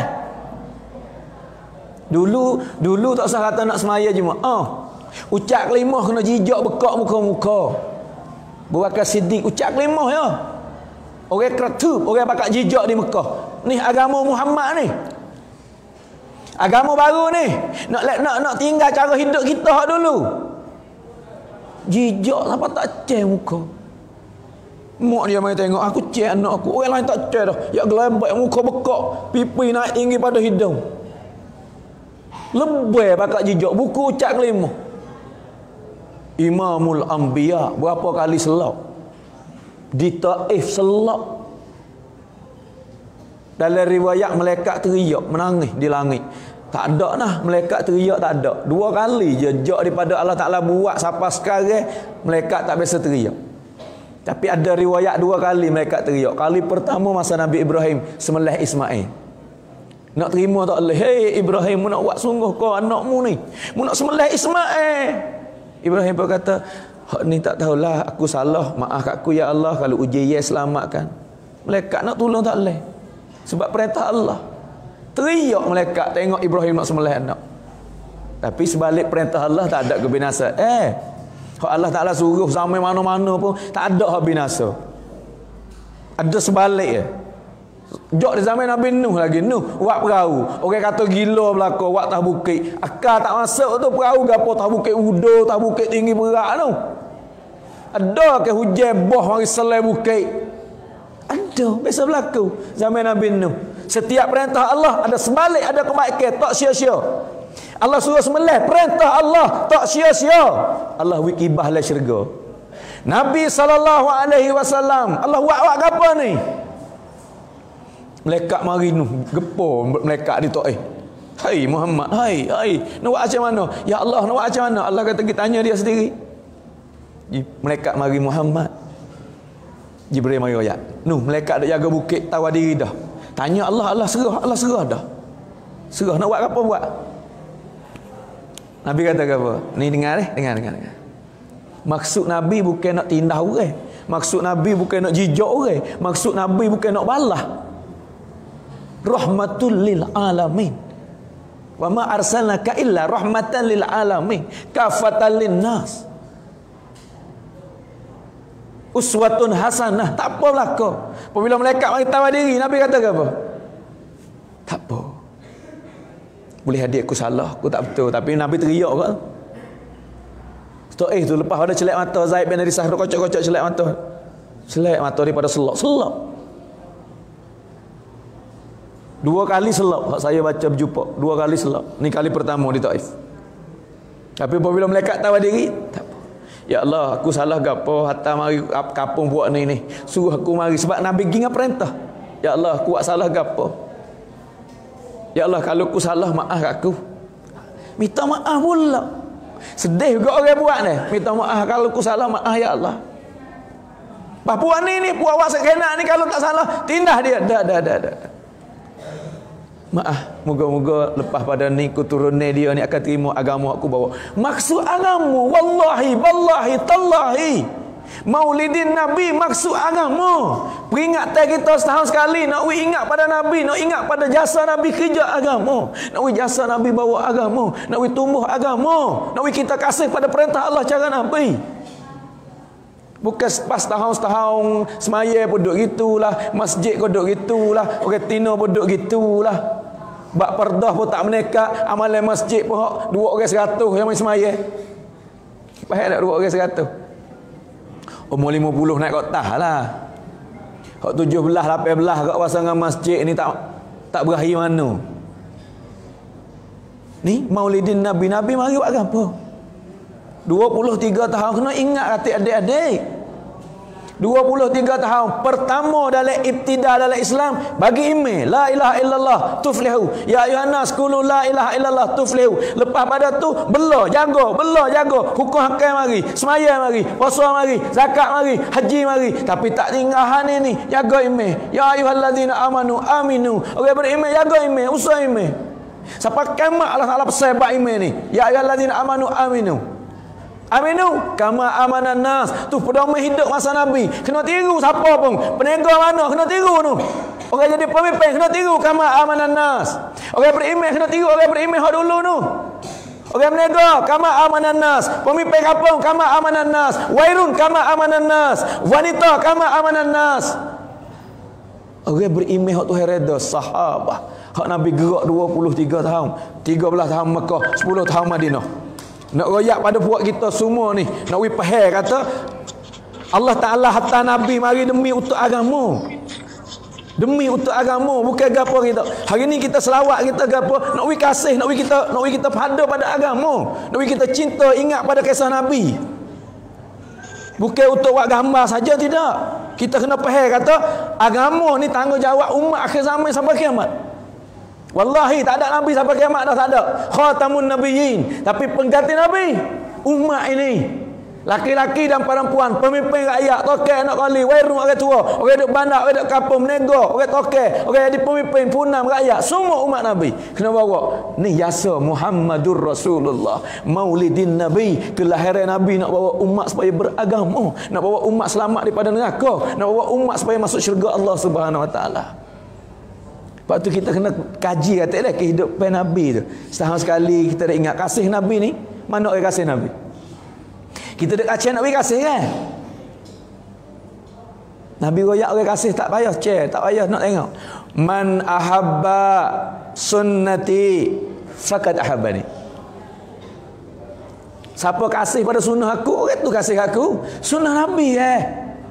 Dulu dulu tak usah kata nak semaya Jumaat. Oh, ucap kelimah kena jijak bekak muka-muka. Buat siddiq ucap kelimah ya. Orang keratub, orang pakat jijak di Mekah. Ni agama Muhammad ni. Agama baru ni. Nak nak nak tinggal cara hidup kita hak dulu. Jijak apa tak cek muka. Mak dia mai tengok aku cek anak aku. Orang lain tak cek dah. Ya gelembak muka bekak, pipi naik tinggi pada hidung. Lebih pakat jijak buku ucap kelimah. Imamul Anbiya berapa kali selap di Taif, selap. Dalam riwayat malaikat teriak menangis di langit. Tak ada nah malaikat teriak, tak ada. Dua kali je jak daripada Allah Ta'ala buat sampai sekarang malaikat tak biasa teriak. Tapi ada riwayat dua kali malaikat teriak. Kali pertama masa Nabi Ibrahim sembelih Ismail. Nak terima tak boleh. Hei Ibrahim, mu nak buat sungguh kau anakmu ni, mu nak sembelih Ismail. Ibrahim pun kata, hak ni tak tahulah, aku salah, maaf kat aku ya Allah, kalau uji ye selamatkan. Malaikat nak tolong tak boleh. Sebab perintah Allah. Teriak malaikat tengok Ibrahim nak sembelih anak. Tapi sebalik perintah Allah tak ada kebinasaan. Eh, hak Allah Ta'ala suruh sampai mana-mana pun tak ada hak binasa. Ada sebalik je. Jok di zaman Nabi Nuh lagi. Nuh buat perahu. Orang kata gila belaka, buat tah bukit. Akal tak masuk tu perahu gapo tah bukit udo, tah bukit tinggi berat tu. Ada ke hujan boh mari selai bukit? Ada, biasa berlaku zaman Nabi Nuh. Setiap perintah Allah ada sebalik, ada kebaikan, tak sia-sia. Allah suruh sembelih, perintah Allah tak sia-sia. Allah wikibah le syurga. Nabi sallallahu alaihi wasallam, Allah buat-buat apa ni? Malaikat mari Nuh, gepo malaikat di Taif. Hai Muhammad, hai, hai, nak buat macam mana? Ya Allah, nak buat macam mana? Allah kata kita tanya dia sendiri. Malaikat mari Muhammad. Jibril mari ayat. Nuh, malaikat dak jaga bukit tawa diri dah. Tanya Allah, Allah serah, Allah serah dah. Serah nak buat apa buat. Nabi kata apa? Ni dengar eh, dengar dengar dengar. Maksud Nabi bukan nak tindah orang. Maksud Nabi bukan nak jijak orang. Maksud Nabi bukan nak balas. Rahmatul lil alamin. Wa ma arsalnaka illa rahmatan lil alamin, kafatan lin nas. Uswatun hasanah. Tak apa belaka. Apabila malaikat mari tawa diri, Nabi kata apa? Tak apa. Boleh adik aku salah, aku tak betul, tapi Nabi teriak ke? Eh tu lepas pada celak mata Zaid bin Harisah kocok-kocok celak mata. Celak mata daripada selak. Selak. Dua kali selap saya baca berjumpa. Dua kali selap. Ni kali pertama di Taif. Tapi apabila malaikat tahu diri, tak apa. Ya Allah, aku salah gapo hatta mari kapung buat ni ni. Suruh aku mari sebab Nabi ginga perintah. Ya Allah, aku buat salah gapo. Ya Allah, kalau aku salah maaf aku. Minta maaf pula. Sedih juga orang buat ni. Minta maaf kalau aku salah maaf ya Allah. Bah puan ni ni puan awak sekenak ni kalau tak salah tindah dia. Dah dah dah dah. Maaf, moga-moga lepas pada ni keturunan dia ni akan terima agama aku bawa. Maksud agama, wallahi, wallahi, tallahi. Maulidin Nabi maksud agama. Peringatan kita setahun sekali nak we ingat pada Nabi, nak ingat pada jasa Nabi kerja agama. Nak we jasa Nabi bawa agama, nak we tumbuh agama, nak we kita kasih pada perintah Allah cara Nabi. Bukan pas tahun-tahun semaya pun duduk gitulah, masjid pun duduk gitulah, orang Tino pun duduk gitulah. Bak perdah pun tak menekat, amalan masjid pun dua orang seratus yang main semaya. Baik tak dua orang seratus? Umur lima puluh naik kat tah lah. Hak tujuh belas, lapan belas kat pasangan masjid ni tak tak berakhir mana. Ni Maulidin Nabi, Nabi mari buat apa? dua puluh tiga tahun kena ingat hati adik-adik. dua puluh tiga tahun pertama dalam ibtidah dalam Islam bagi email la ilaha illallah tuflihu ya ayuhannas qulu la ilaha illallah tuflihu. Lepas pada tu bela jaga bela jaga hukum hakam mari semaya mari puasa mari zakat mari haji mari, tapi tak tinggal hani ni jaga email ya ayyuhallazina amanu aminu. Orang beriman jaga email usah email sampai kiamat Allah Taala pesan bab email ni ya ayyuhallazina amanu aminu aminu kama amanan nas. Tu pedoman hidup masa Nabi. Kena tiru siapa pun. Peniaga mana kena tiru tu. Orang jadi pemimpin kena tiru kama amanan nas. Orang beriman kena tiru orang beriman hak dulu tu. Orang peniaga kama amanan nas. Pemimpin kampung kama amanan nas. Wairun kama amanan nas. Wanita kama amanan nas. Orang beriman hak tu hereda sahabat. Hak Nabi gerak dua puluh tiga tahun. tiga belas tahun Mekah, sepuluh tahun Madinah. Nak royak pada buat kita semua ni. Nak we faham kata Allah Ta'ala hantar Nabi mari demi untuk agama. Demi untuk agama, bukan gapo kita. Hari ni kita selawat kita gapo, nak we kasih, nak we kita nak we kita pada pada agama. Nak we kita cinta ingat pada kisah Nabi. Bukan untuk buat gambar saja, tidak. Kita kena faham kata agama ni tanggungjawab umat akhir zaman sampai kiamat. Wallahi tak ada Nabi sampai kiamat dah tak ada. Khatamun Nabiyyin. Tapi pengganti Nabi umat ini. Laki-laki dan perempuan, pemimpin rakyat, tokek nak kali, wairun orang tua, orang duduk bandar, orang duduk kampung, menego, orang tokek, orang jadi pemimpin, punam rakyat, semua umat Nabi. Kena bawa. Ni yasa Muhammadur Rasulullah. Maulidin Nabi, kelahiran Nabi nak bawa umat supaya beragama, nak bawa umat selamat daripada neraka, nak bawa umat supaya masuk syurga Allah Subhanahu Wa Taala. Lepas tu kita kena kaji katalah kehidupan Nabi tu. Setahun sekali kita dah ingat kasih Nabi ni. Mana orang kasih Nabi? Kita dah kacau Nabi kasih kan? Nabi royak orang kasih tak payah cek, tak payah nak tengok. Man ahabba sunnati faqad ahabbani. Siapa kasih pada sunnah aku, orang tu kasih aku. Sunnah Nabi eh.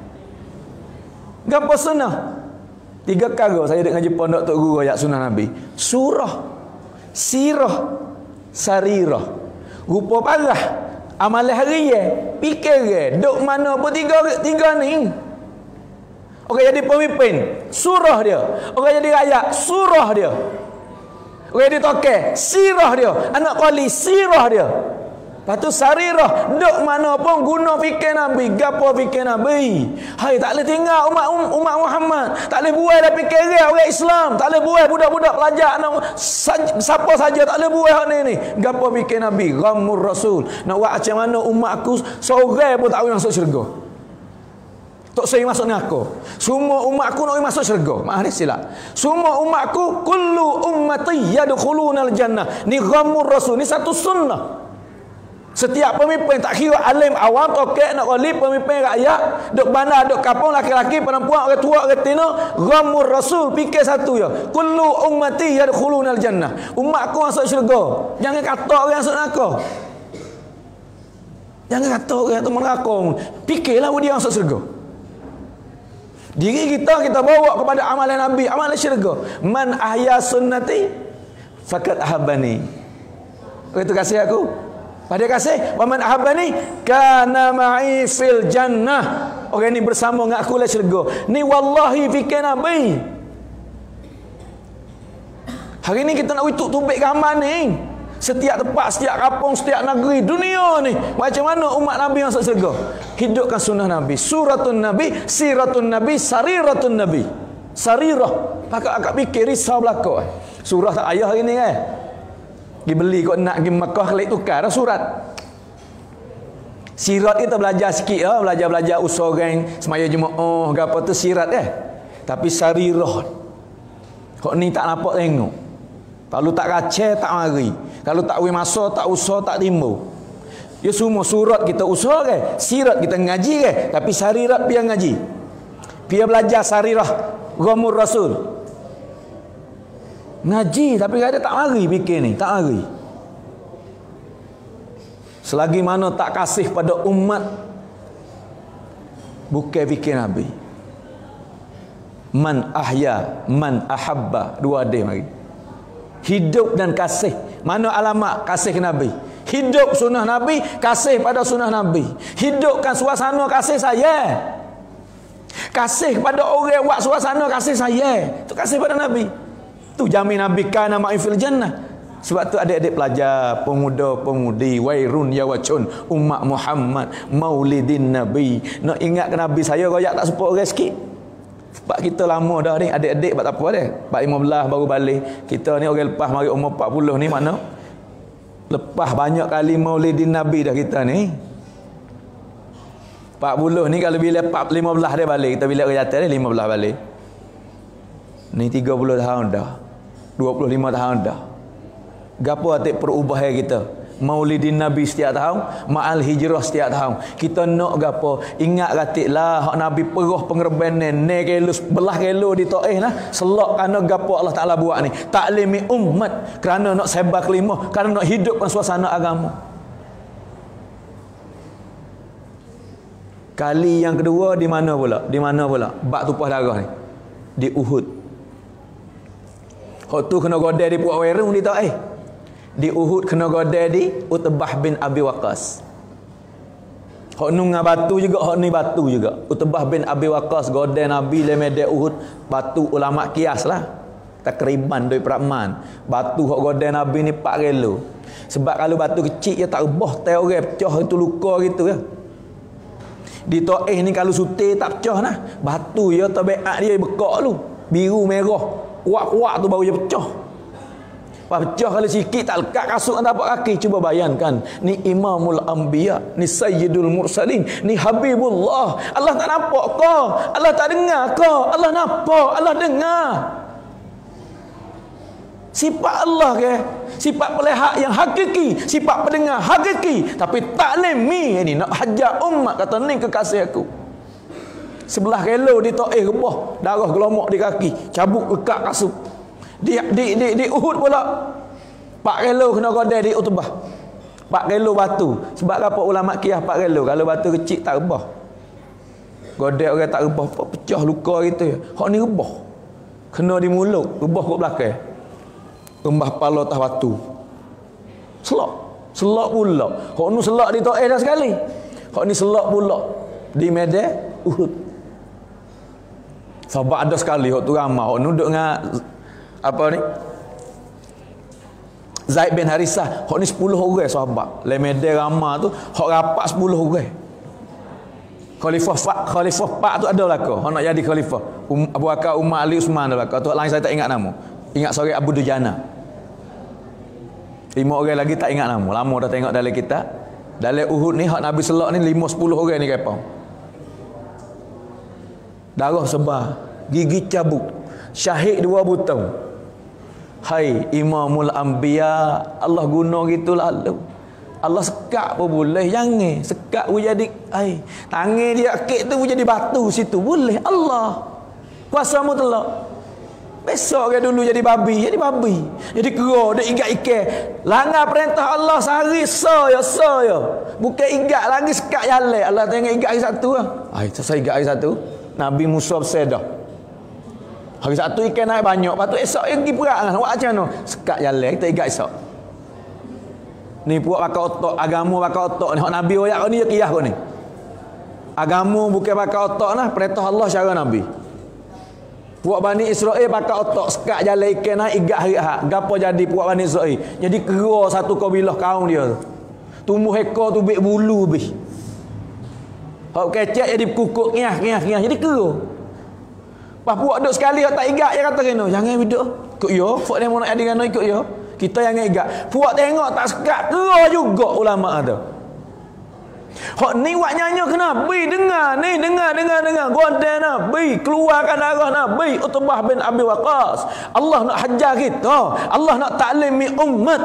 Gapo sunnah? Tiga kali saya dek ngaji pondok tok guru ayat sunnah Nabi. Surah, sirah, sarirah. Rupa parah, amalan harian, fikir ke, duk mana pun tiga tiga ni. Orang jadi pemimpin, surah dia. Orang jadi rakyat, surah dia. Orang jadi tokek, sirah dia. Anak kali, sirah dia. Lepas tu sarirah, duk mana pun guna fikir Nabi, gapo fikir Nabi. Hai, tak boleh tinggal umat um, umat Muhammad. Tak boleh buai dah fikir dia orang Islam. Tak boleh buai budak-budak pelajar nak saj, siapa saja tak boleh buai hak ni ni. Gapo fikir Nabi, ghammur rasul. Nak buat macam mana umat aku seorang pun tak boleh masuk syurga. Tak saya masuk neraka. Semua umat aku nak masuk syurga. Maaf ni silap. Semua umat aku kullu ummati yadkhulunal jannah. Ni ghammur rasul, ni satu sunnah. Setiap pemimpin tak kira alim awam tokek nak wali pemimpin rakyat duk bandar duk kampung laki-laki perempuan orang tua orang tina ghammur rasul fikir satu ya kullu ummati yadkhulunal jannah umat aku masuk syurga jangan kata orang masuk neraka jangan kata orang tu neraka fikirlah dia masuk syurga diri kita kita bawa kepada amalan Nabi amalan syurga man ahya sunnati faqad ahabbani itu kasih aku pada kasih wa man ahabbani kana ma'i fil jannah. Orang ni bersama dengan aku lah syurga. Ni wallahi fikir Nabi. Hari ni kita nak wituk tubik gambar ni. Setiap tempat, setiap kampung, setiap negeri dunia ni macam mana umat Nabi masuk syurga. Hidupkan sunnah Nabi, suratun Nabi, siratun Nabi, sariratun Nabi. Sarirah. Pakak-pakak fikir risau belaka. Surah tak ayah hari ni kan. Pergi beli kau nak pergi Makkah kelak tukar dah surat. Sirat kita belajar sikit lah, belajar-belajar usaha orang semaya jemaah ke apa tu sirat eh. Tapi sarirah. Kau ni tak nampak tengok. Kalau tak kacau tak mari. Kalau tak we masa tak usaha tak timbul. Ya semua surat kita usaha ke, sirat kita ngaji ke, tapi sarirat biar ngaji. Biar belajar sarirah ghammur rasul. Ngaji tapi ada tak mari fikir ni, tak mari. Selagi mana tak kasih pada umat bukan fikir Nabi. Man ahya, man ahabba, dua ada mari. Hidup dan kasih. Mana alamat kasih Nabi? Hidup sunnah Nabi, kasih pada sunnah Nabi. Hidupkan suasana kasih saya. kasih kepada orang buat suasana kasih saya. Tu kasih pada Nabi. Tu jamin Nabi kana ma'i fil jannah. Sebab tu adik-adik pelajar, pemuda-pemudi, wairun yawacun, umat Muhammad, maulidin Nabi. Nak ingat ke Nabi saya royak tak support orang sikit. Sebab kita lama dah ni, adik-adik buat tak apa dah. empat lima belas baru balik. Kita ni orang lepas mari umur empat puluh ni mana? Lepas banyak kali maulidin Nabi dah kita ni. empat puluh ni kalau bila lima belas dia balik, kita bila kerja dia lima belas balik. Ni tiga puluh tahun dah. dua puluh lima tahun dah. Gapo atik perubahan kita? Maulidin Nabi setiap tahun, ma'al hijrah setiap tahun. Kita nak gapo? Ingat katik lah hak Nabi perah pengerbanan ne kilo belah kilo di Taif nah. Selak kerana gapo Allah Taala buat ni. Taklimi umat kerana nak sebar kelimah, kerana nak hidupkan suasana agama. Kali yang kedua di mana pula? Di mana pula? Bak tumpah darah ni. Di Uhud. Hak tu kena godai di Puak Werung di Taif. Di Uhud kena godai di Utbah bin Abi Waqqas. Hak nunga batu juga, hak ni batu juga. Utbah bin Abi Waqqas godai Nabi le medan Uhud, batu ulama kias lah. Takriban doi peraman. Batu hak godai Nabi ni empat kilo. Sebab kalau batu kecil dia tak rebah tai orang pecah itu luka gitu ya. Di Taif ni kalau sutir tak pecah nah. Batu ya tabiat dia bekak lu. Biru merah. Kuat-kuat tu baru dia pecah. Pas pecah kalau sikit tak lekat kasut kan tapak kaki. Cuba bayangkan. Ni Imamul Anbiya. Ni Sayyidul Mursalin. Ni Habibullah. Allah tak nampak kau. Allah tak dengar kau. Allah nampak. Allah dengar. Sifat Allah ke? Sifat pelihak yang hakiki. Sifat pendengar hakiki. Tapi taklimi ni nak hajar umat. Kata ni kekasih aku. Sebelah kilo di Taif rebah. Darah gelomak di kaki. Cabut kekat kasut. Di di di, di Uhud pula empat kilo kena godai di Utbah. empat kilo batu. Sebab apa ulama kias empat kilo? Kalau batu kecil tak rebah. Godai orang tak rebah, pecah luka gitu ya. Hak ni rebah. Kena di mulut, rebah kat belakang. Rembah kepala atas batu. Selak. Selak pula. Hak ni selak di Taif dah sekali. Hak ni selak pula di medan Uhud. Sebab ada sekali hak tu ramai. Hak ni duduk dengan apa ni? Zaid bin Harisah. Hak ni sepuluh orang sahabat. Le medan ramai tu hak rapat sepuluh orang. Khalifah Pak, Khalifah Pak tu ada belaka. Hak nak jadi khalifah. Um, Abu Bakar, Umar, Ali, Uthman ada belaka. Tu lain saya tak ingat nama. Ingat seorang Abu Dujana. Lima orang lagi tak ingat nama. Lama dah tengok dalam kitab. Dalam Uhud ni hak Nabi selak ni lima sepuluh orang ni kepau. Darah sebar, gigi cabut, syahid dua butang. Hai Imamul Anbiya, Allah guna gitu lalu. Allah sekat pun boleh, jangan sekat pun jadi ai. Tangan dia akik tu pun jadi batu situ boleh. Allah kuasa mutlak. Besok ke dulu jadi babi, jadi babi. Jadi kera, dia igat ikan. Langgar perintah Allah sehari so ya so ya. Bukan igat lagi sekat jalan. Allah tengok igat hari satu lah. Ai, saya igat hari satu. Nabi Musa bersedah. Hari satu ikan naik banyak, lepas tu esok dia pergi perang. Nak buat macam mana? Sekat jalan, kita igat esok. Ni puak pakai otak, agama pakai otak ni. Hak Nabi royak kau ni dia kiyah kau ni. Agama bukan pakai otak lah, perintah Allah cara Nabi. Puak Bani Israel pakai otak, sekat jalan ikan naik igat hari Ahad. Gapo jadi puak Bani Israel? Jadi kera satu kabilah kaum dia tu. Tumbuh ekor tu bik bulu bih. Hak kecek jadi kukuk kiah kiah kiah jadi kera. Pas puak duk sekali hak tak igat dia kata kena, jangan hidup. Ikut yo, puak dia mau nak jadi kena ikut yo. Kita yang igat. Puak tengok tak sekat kera juga ulama ada. Hak ni wak nyanyi ke Nabi, dengar ni, dengar dengar dengar. Godai Nabi, keluarkan darah Nabi, Utbah bin Abi Waqqas. Allah nak hajar kita. Allah nak taklimi umat.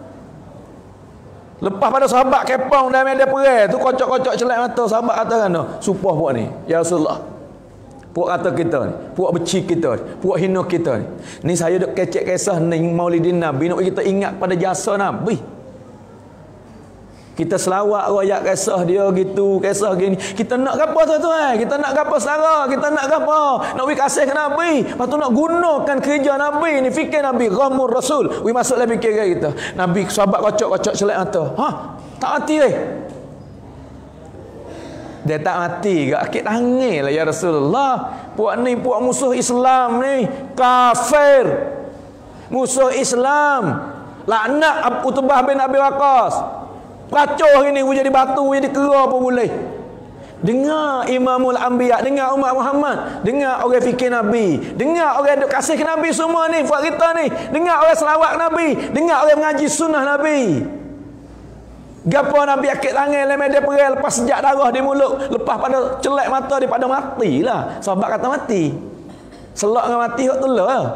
Lepas pada sahabat kepong dan media perang tu kocok-kocok celak mata sahabat kata kan supah puak ni ya Rasulullah, puak kata kita ni, puak beci kita ni, puak hina kita ni. Ni saya duk kecek kisah ni Maulidin Nabi nak kita ingat pada jasa Nabi. Kita selawat royak kisah dia gitu, kisah gini. Kita nak gapo tuan-tuan? Kita nak gapo sara? Kita nak gapo? Nak wi kasih ke Nabi. Lepas tu nak gunakan kerja Nabi ni, fikir Nabi ghamur Rasul. Wi masuk dalam fikir kita. Nabi sahabat kocok-kocok celak mata. Ha, tak mati eh. Dia tak mati ke? Akik tangis lah ya Rasulullah. Puak ni puak musuh Islam ni, kafir, musuh Islam. Laknat Utbah bin Abi Waqqas. Kacau ini jadi batu, jadi kera pun boleh. Dengar Imamul Anbiya, dengar umat Muhammad, dengar orang fikir Nabi, dengar orang duk kasih ke Nabi semua ni, buat kita ni, dengar orang selawat ke Nabi, dengar orang mengaji sunnah Nabi. Gapo Nabi akik tangan lemah dia perel lepas sejak darah di mulut, lepas pada celak mata dia pada matilah. Sahabat kata mati. Selak dengan mati hok telur lah.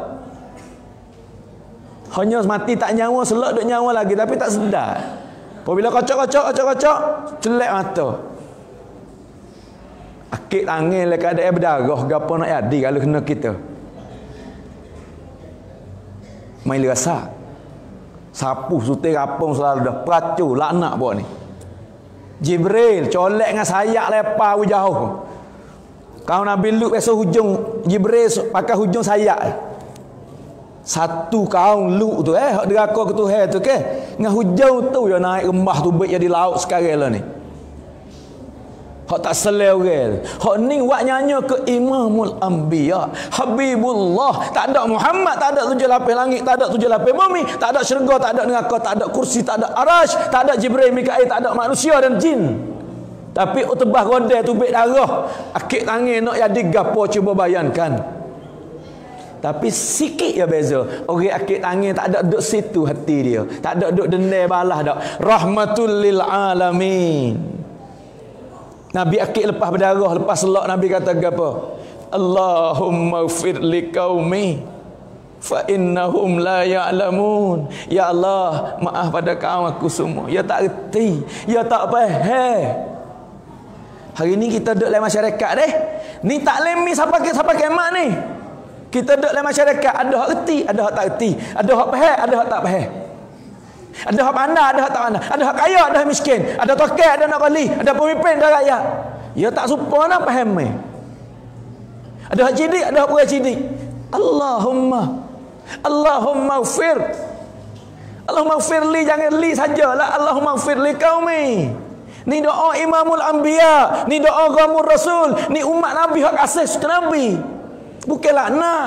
Hanya mati tak nyawa, selak duk nyawa lagi tapi tak sedar. Apabila kocok-kocok kocok-kocok celak mata. Akik tangan le keadaan berdarah, gapo nak jadi kalau kena kita. Main rasa. Sapu sutir kapung selalu dah peracu laknat buat ni. Jibril colek dengan sayap lepas jauh. Kau Nabi Lut biasa hujung Jibril pakai hujung sayap. Satu kaum Lut tu eh hak deraka ke Tuhan tu ke. Dengan hujung tu dia naik rembah tu baik jadi laut sekarang lah ni. Hak tak selai orang. Hak ni buat nyanyi ke Imamul Anbiya, Habibullah. Tak ada Muhammad, tak ada tujuh lapis langit, tak ada tujuh lapis bumi, tak ada syurga, tak ada neraka, tak ada kursi, tak ada arash, tak ada Jibril, Mikail, tak ada manusia dan jin. Tapi Utbah rodai tu baik darah. Akik tangan nak jadi gapo cuba bayangkan. Tapi sikit ya beza. Orang akik tangan tak ada duduk situ hati dia. Tak ada duduk dendai balah dak. Rahmatul lil alamin. Nabi akik lepas berdarah, lepas selak Nabi kata apa? Allahumma ighfir li qaumi fa innahum la ya'lamun. Ya Allah, maaf pada kaum aku semua. Ya tak reti, ya tak faham. Hari ni kita duduk dalam masyarakat deh. Ni tak lemi sampai sampai kiamat ni. Kita duduk dalam masyarakat, ada hak reti, ada hak tak reti, ada hak faham, ada hak tak faham. Ada hak pandai, ada hak tak pandai. Ada hak kaya, ada hak miskin. Ada tokai, ada nak kali. Ada pemimpin, ada rakyat. Ya tak supa nak faham ni. Ada hak cidik, ada hak pura cidik. Allahumma Allahumma ghfir. Allahumma ghfir li, jangan li sajalah. Allahumma ghfir li qaumi. Ni doa Imamul Anbiya, ni doa Ghamur Rasul, ni umat Nabi hak kasih ke Nabi. Bukanlah nak.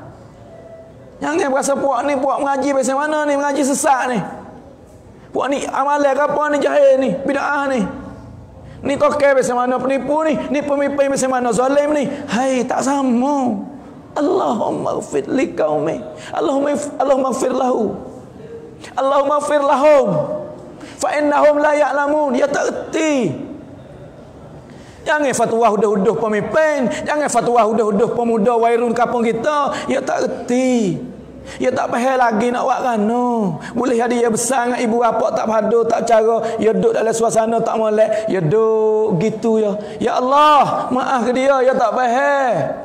Jangan berasa puak ni puak mengaji pasal mana ni, mengaji sesat ni. Puak ni amalan apa ni, jahil ni, bid'ah ni. Ni tokai pasal mana, penipu ni, ni pemimpin pasal mana, zalim ni. Hai, tak sama. Allahumma ighfir li qaumi. Allahumma Allahumma ighfir lahu. Allahumma ighfir lahum. Fa innahum la ya'lamun. Ya tak erti. Jangan fatwa huduh-huduh pemimpin, jangan fatwa huduh-huduh pemuda wairun kampung kita. Ya tak erti. Ya tak faham lagi nak buat kano. Boleh ada dia besar dengan ibu bapa tak padu, tak cara, ya duduk dalam suasana tak molek, ya duduk gitu ya. Ya Allah, maaf ke dia, ya tak faham.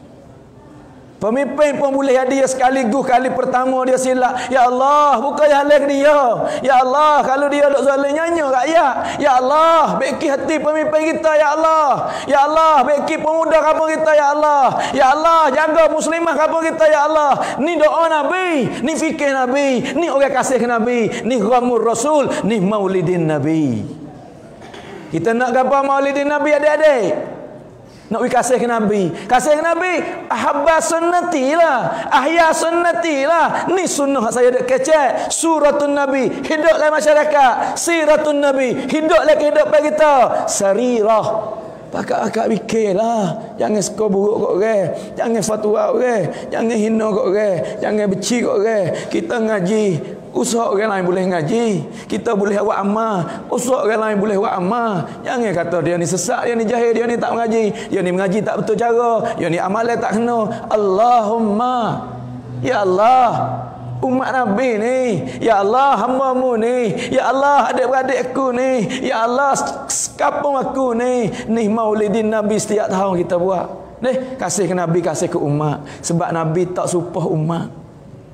Pemimpin pun boleh dia sekaligus kali pertama dia silap. Ya Allah, bukan halal dia. Ya Allah, kalau dia duk zalim nyanyi rakyat. Ya Allah, baiki hati pemimpin kita ya Allah. Ya Allah, baiki pemuda kampung kita ya Allah. Ya Allah, jaga muslimah kampung kita ya Allah. Ni doa Nabi, ni fikir Nabi, ni orang kasih Nabi, ni Ghamur Rasul, ni Maulidin Nabi. Kita nak gapo Maulidin Nabi adik-adik? Nak kasih ke Nabi. Kasih ke Nabi. Ahabba sunnati lah. Ahya sunnati lah. Ni sunnah saya dek kecek. Suratun Nabi. Hidup dalam masyarakat. Siratun Nabi. Hidup dalam kehidupan kita. Sarirah. Pakak-pakak fikirlah. Jangan suka buruk kat orang. Jangan fatwa orang. Jangan hina kat orang. Jangan benci kat orang. Kita ngaji. Usaha orang lain boleh ngaji. Kita boleh buat amal. Usaha orang lain boleh buat amal. Jangan kata dia ni sesat, dia ni jahil, dia ni tak mengaji. Dia ni mengaji tak betul cara. Dia ni amalan tak kena. Allahumma. Ya Allah. Umat Nabi ni. Ya Allah, hamba-Mu ni. Ya Allah, adik-beradik aku ni. Ya Allah, kampung aku ni. Ni Maulidin Nabi setiap tahun kita buat. Deh, kasih ke Nabi, kasih ke umat. Sebab Nabi tak supah umat.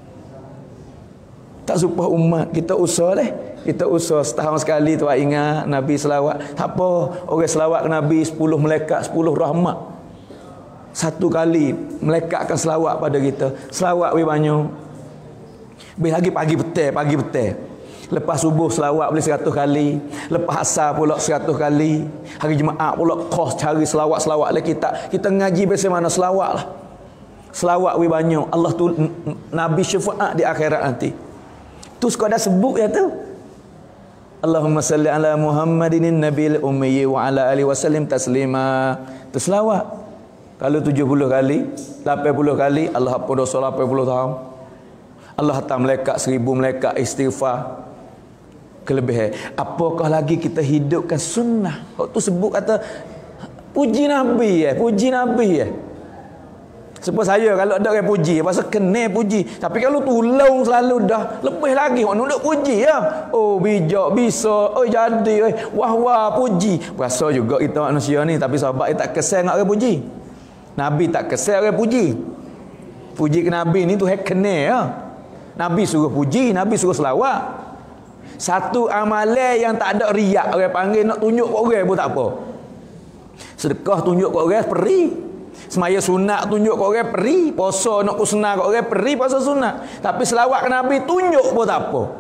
Tak supah umat. Kita usah deh. Kita usah setahun sekali tu ingat Nabi selawat. Tak apa. Orang selawat ke Nabi sepuluh malaikat, sepuluh rahmat. Satu kali malaikat akan selawat pada kita. Selawat we banyak. Lebih lagi pagi petang, pagi petang. Lepas subuh selawat boleh seratus kali. Lepas asar pula seratus kali. Hari Jumaat pula kos cari selawat-selawat lagi. Kita, kita ngaji biasa mana selawat lah. Selawat we banyak. Allah tu Nabi syafaat di akhirat nanti. Tu sekadar sebut ya tu. Allahumma salli ala Muhammadin nabil ummi wa ala alihi wasallim taslima. Tu selawat. Kalau tujuh puluh kali, lapan puluh kali, Allah hapus dosa lapan puluh tahun. Allah hantar malaikat seribu malaikat istighfar. Kelebihan. Apakah lagi kita hidupkan sunnah? Waktu sebut kata puji Nabi ya, puji Nabi ya. Sebab saya kalau ada orang puji, pasal kena puji. Tapi kalau tolong selalu dah lebih lagi orang nak puji ya. Oh bijak, bisa, oh jadi, oh wah wah puji. Rasa juga kita manusia ni, tapi sahabat tak kesal nak orang puji. Nabi tak kesal orang puji. Puji ke Nabi ni tu hak kena ya. Nabi suruh puji, Nabi suruh selawat. Satu amalan yang tak ada riak, orang panggil nak tunjuk kat orang pun tak apa. Sedekah tunjuk kat orang peri. Semaya sunat tunjuk kat orang peri. Puasa nak sunat kat orang peri, puasa sunat. Tapi selawat ke Nabi tunjuk pun tak apa.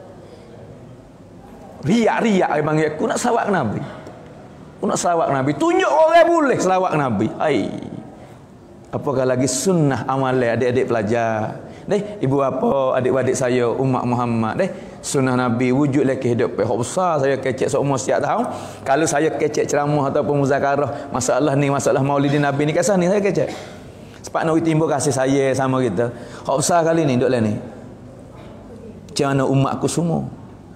Riak-riak orang panggil, aku nak selawat ke Nabi. Aku nak selawat ke Nabi. Tunjuk kat orang boleh selawat ke Nabi. Hai. Apakah lagi sunnah amalan adik-adik pelajar. Deh, ibu bapa, adik-adik saya, umat Muhammad, deh, sunnah Nabi wujud lagi hidup hak besar. Saya kecek seumur setiap tahun. Kalau saya kecek ceramah ataupun muzakarah masalah ni, masalah Maulidin Nabi ni, kisah ni saya kecek. Sebab nak timbul kasih saya sama kita. Hak besar kali ni duk lah ni. Macam mana umatku semua.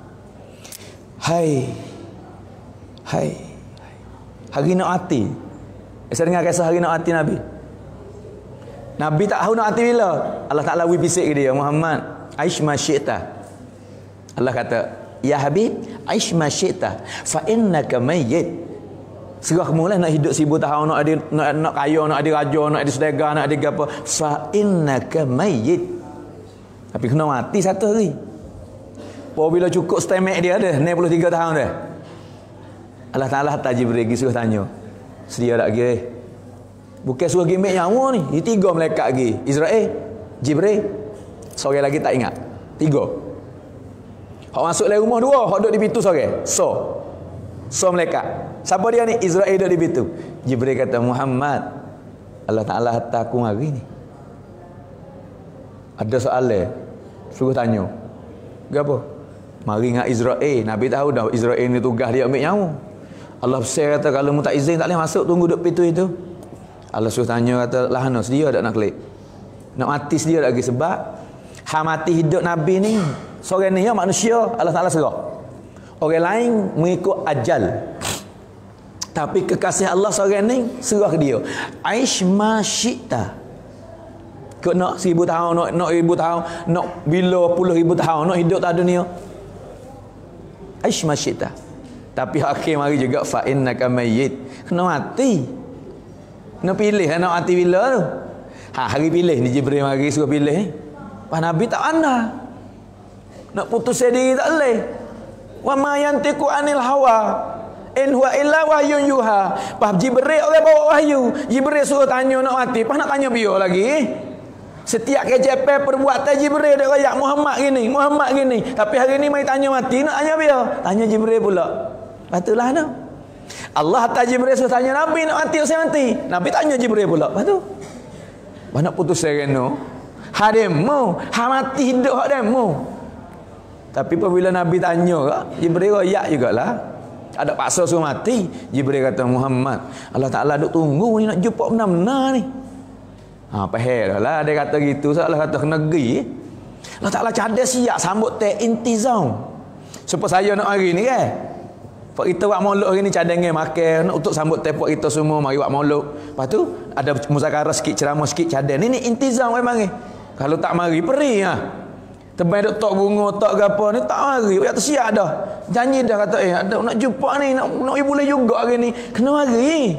Hai. Hai. Hari nak hati. Saya dengar kisah hari nak hati Nabi. Nabi tak tahu nak hati bila. Allah Ta'ala wi bisik ke dia, Muhammad, aish ma syi'ta. Allah kata, ya Habib, aish ma syi'ta fa innaka mayyit. Serah mula nak hidup seribu tahun, nak ada nak, nak kaya, nak ada raja, nak ada sedekah, nak ada apa, fa innaka mayyit. Tapi kena mati satu hari. Apabila cukup stamina dia dah enam puluh tiga tahun dah. Allah Ta'ala hantar Jibril pergi suruh tanya. Sedia tak lagi? Bukan suruh gimik nyawa ni. Ini tiga malaikat lagi. Israel, Jibril, seorang lagi tak ingat. Tiga. Hak masuk dalam rumah dua, hak duduk di pintu seorang. So. So malaikat. Siapa dia ni? Israel duduk di pintu. Jibril kata, Muhammad, Allah Ta'ala hantar aku hari ni. Ada soalan. Suruh tanya. Apa? Mari dengan Israel. Nabi tahu dah Israel ni tugas dia ambil nyawa. Allah besar kata, kalau mu tak izin tak boleh masuk, tunggu duduk pintu itu. Allah suruh tanya kata, lahana sedia tak nak klik? Nak mati sedia tak lagi? Sebab ha mati hidup Nabi ni seorang ni ya manusia, Allah Ta'ala serah. Orang lain mengikut ajal. Tapi kekasih Allah seorang ni serah ke dia. Aish ma syi'ta. Kau nak seribu tahun, nak, nak ribu tahun, nak bila puluh ribu tahun, nak hidup tak dunia. Aish ma syi'ta. Tapi akhir mari juga fa innaka mayyit. Kena mati. Nak pilih nak mati bila tu. Ha, hari pilih ni Jibril mari suruh pilih ni. Pak Nabi tak pandai. Nak putus diri tak boleh. Wa ma yantiqu anil hawa in huwa illa wahyun yuha. Pak Jibril orang bawa wahyu. Jibril suruh tanya nak mati, pas nak tanya biar lagi. Setiap K J P perbuatan Jibril dia royak Muhammad gini, Muhammad gini. Tapi hari ni mai tanya mati, nak tanya biar. Tanya Jibril pula. Patutlah tu. Allah hantar Jibril suruh tanya Nabi nak mati saya mati. Nabi tanya Jibril pula. Lepas tu mana putus sereno. Ha demo, ha mati hidup hak demo. Tapi apabila Nabi tanya, Jibril royak jugalah. Ada paksa suruh mati. Jibril kata, Muhammad, Allah Ta'ala duk tunggu ni nak jumpa benar-benar ni. Ha pahal lah dia kata gitu. Allah kata kena pergi. Allah Ta'ala cadar siap sambut teh intizam. Supaya saya nak hari ni kan. Pak kita buat maulud hari ni cadangnya makan untuk sambut tepuk kita semua mari buat maulud. Lepas tu ada muzakarah sikit, ceramah sikit, cadang. Ni ni intizam memang ni. Kalau tak mari peri ha. Tebai duk tok bunga tok gapo ni tak mari. Ya tersiap dah. Janji dah kata eh ada nak jumpa ni nak nak boleh juga hari ni. Kena mari.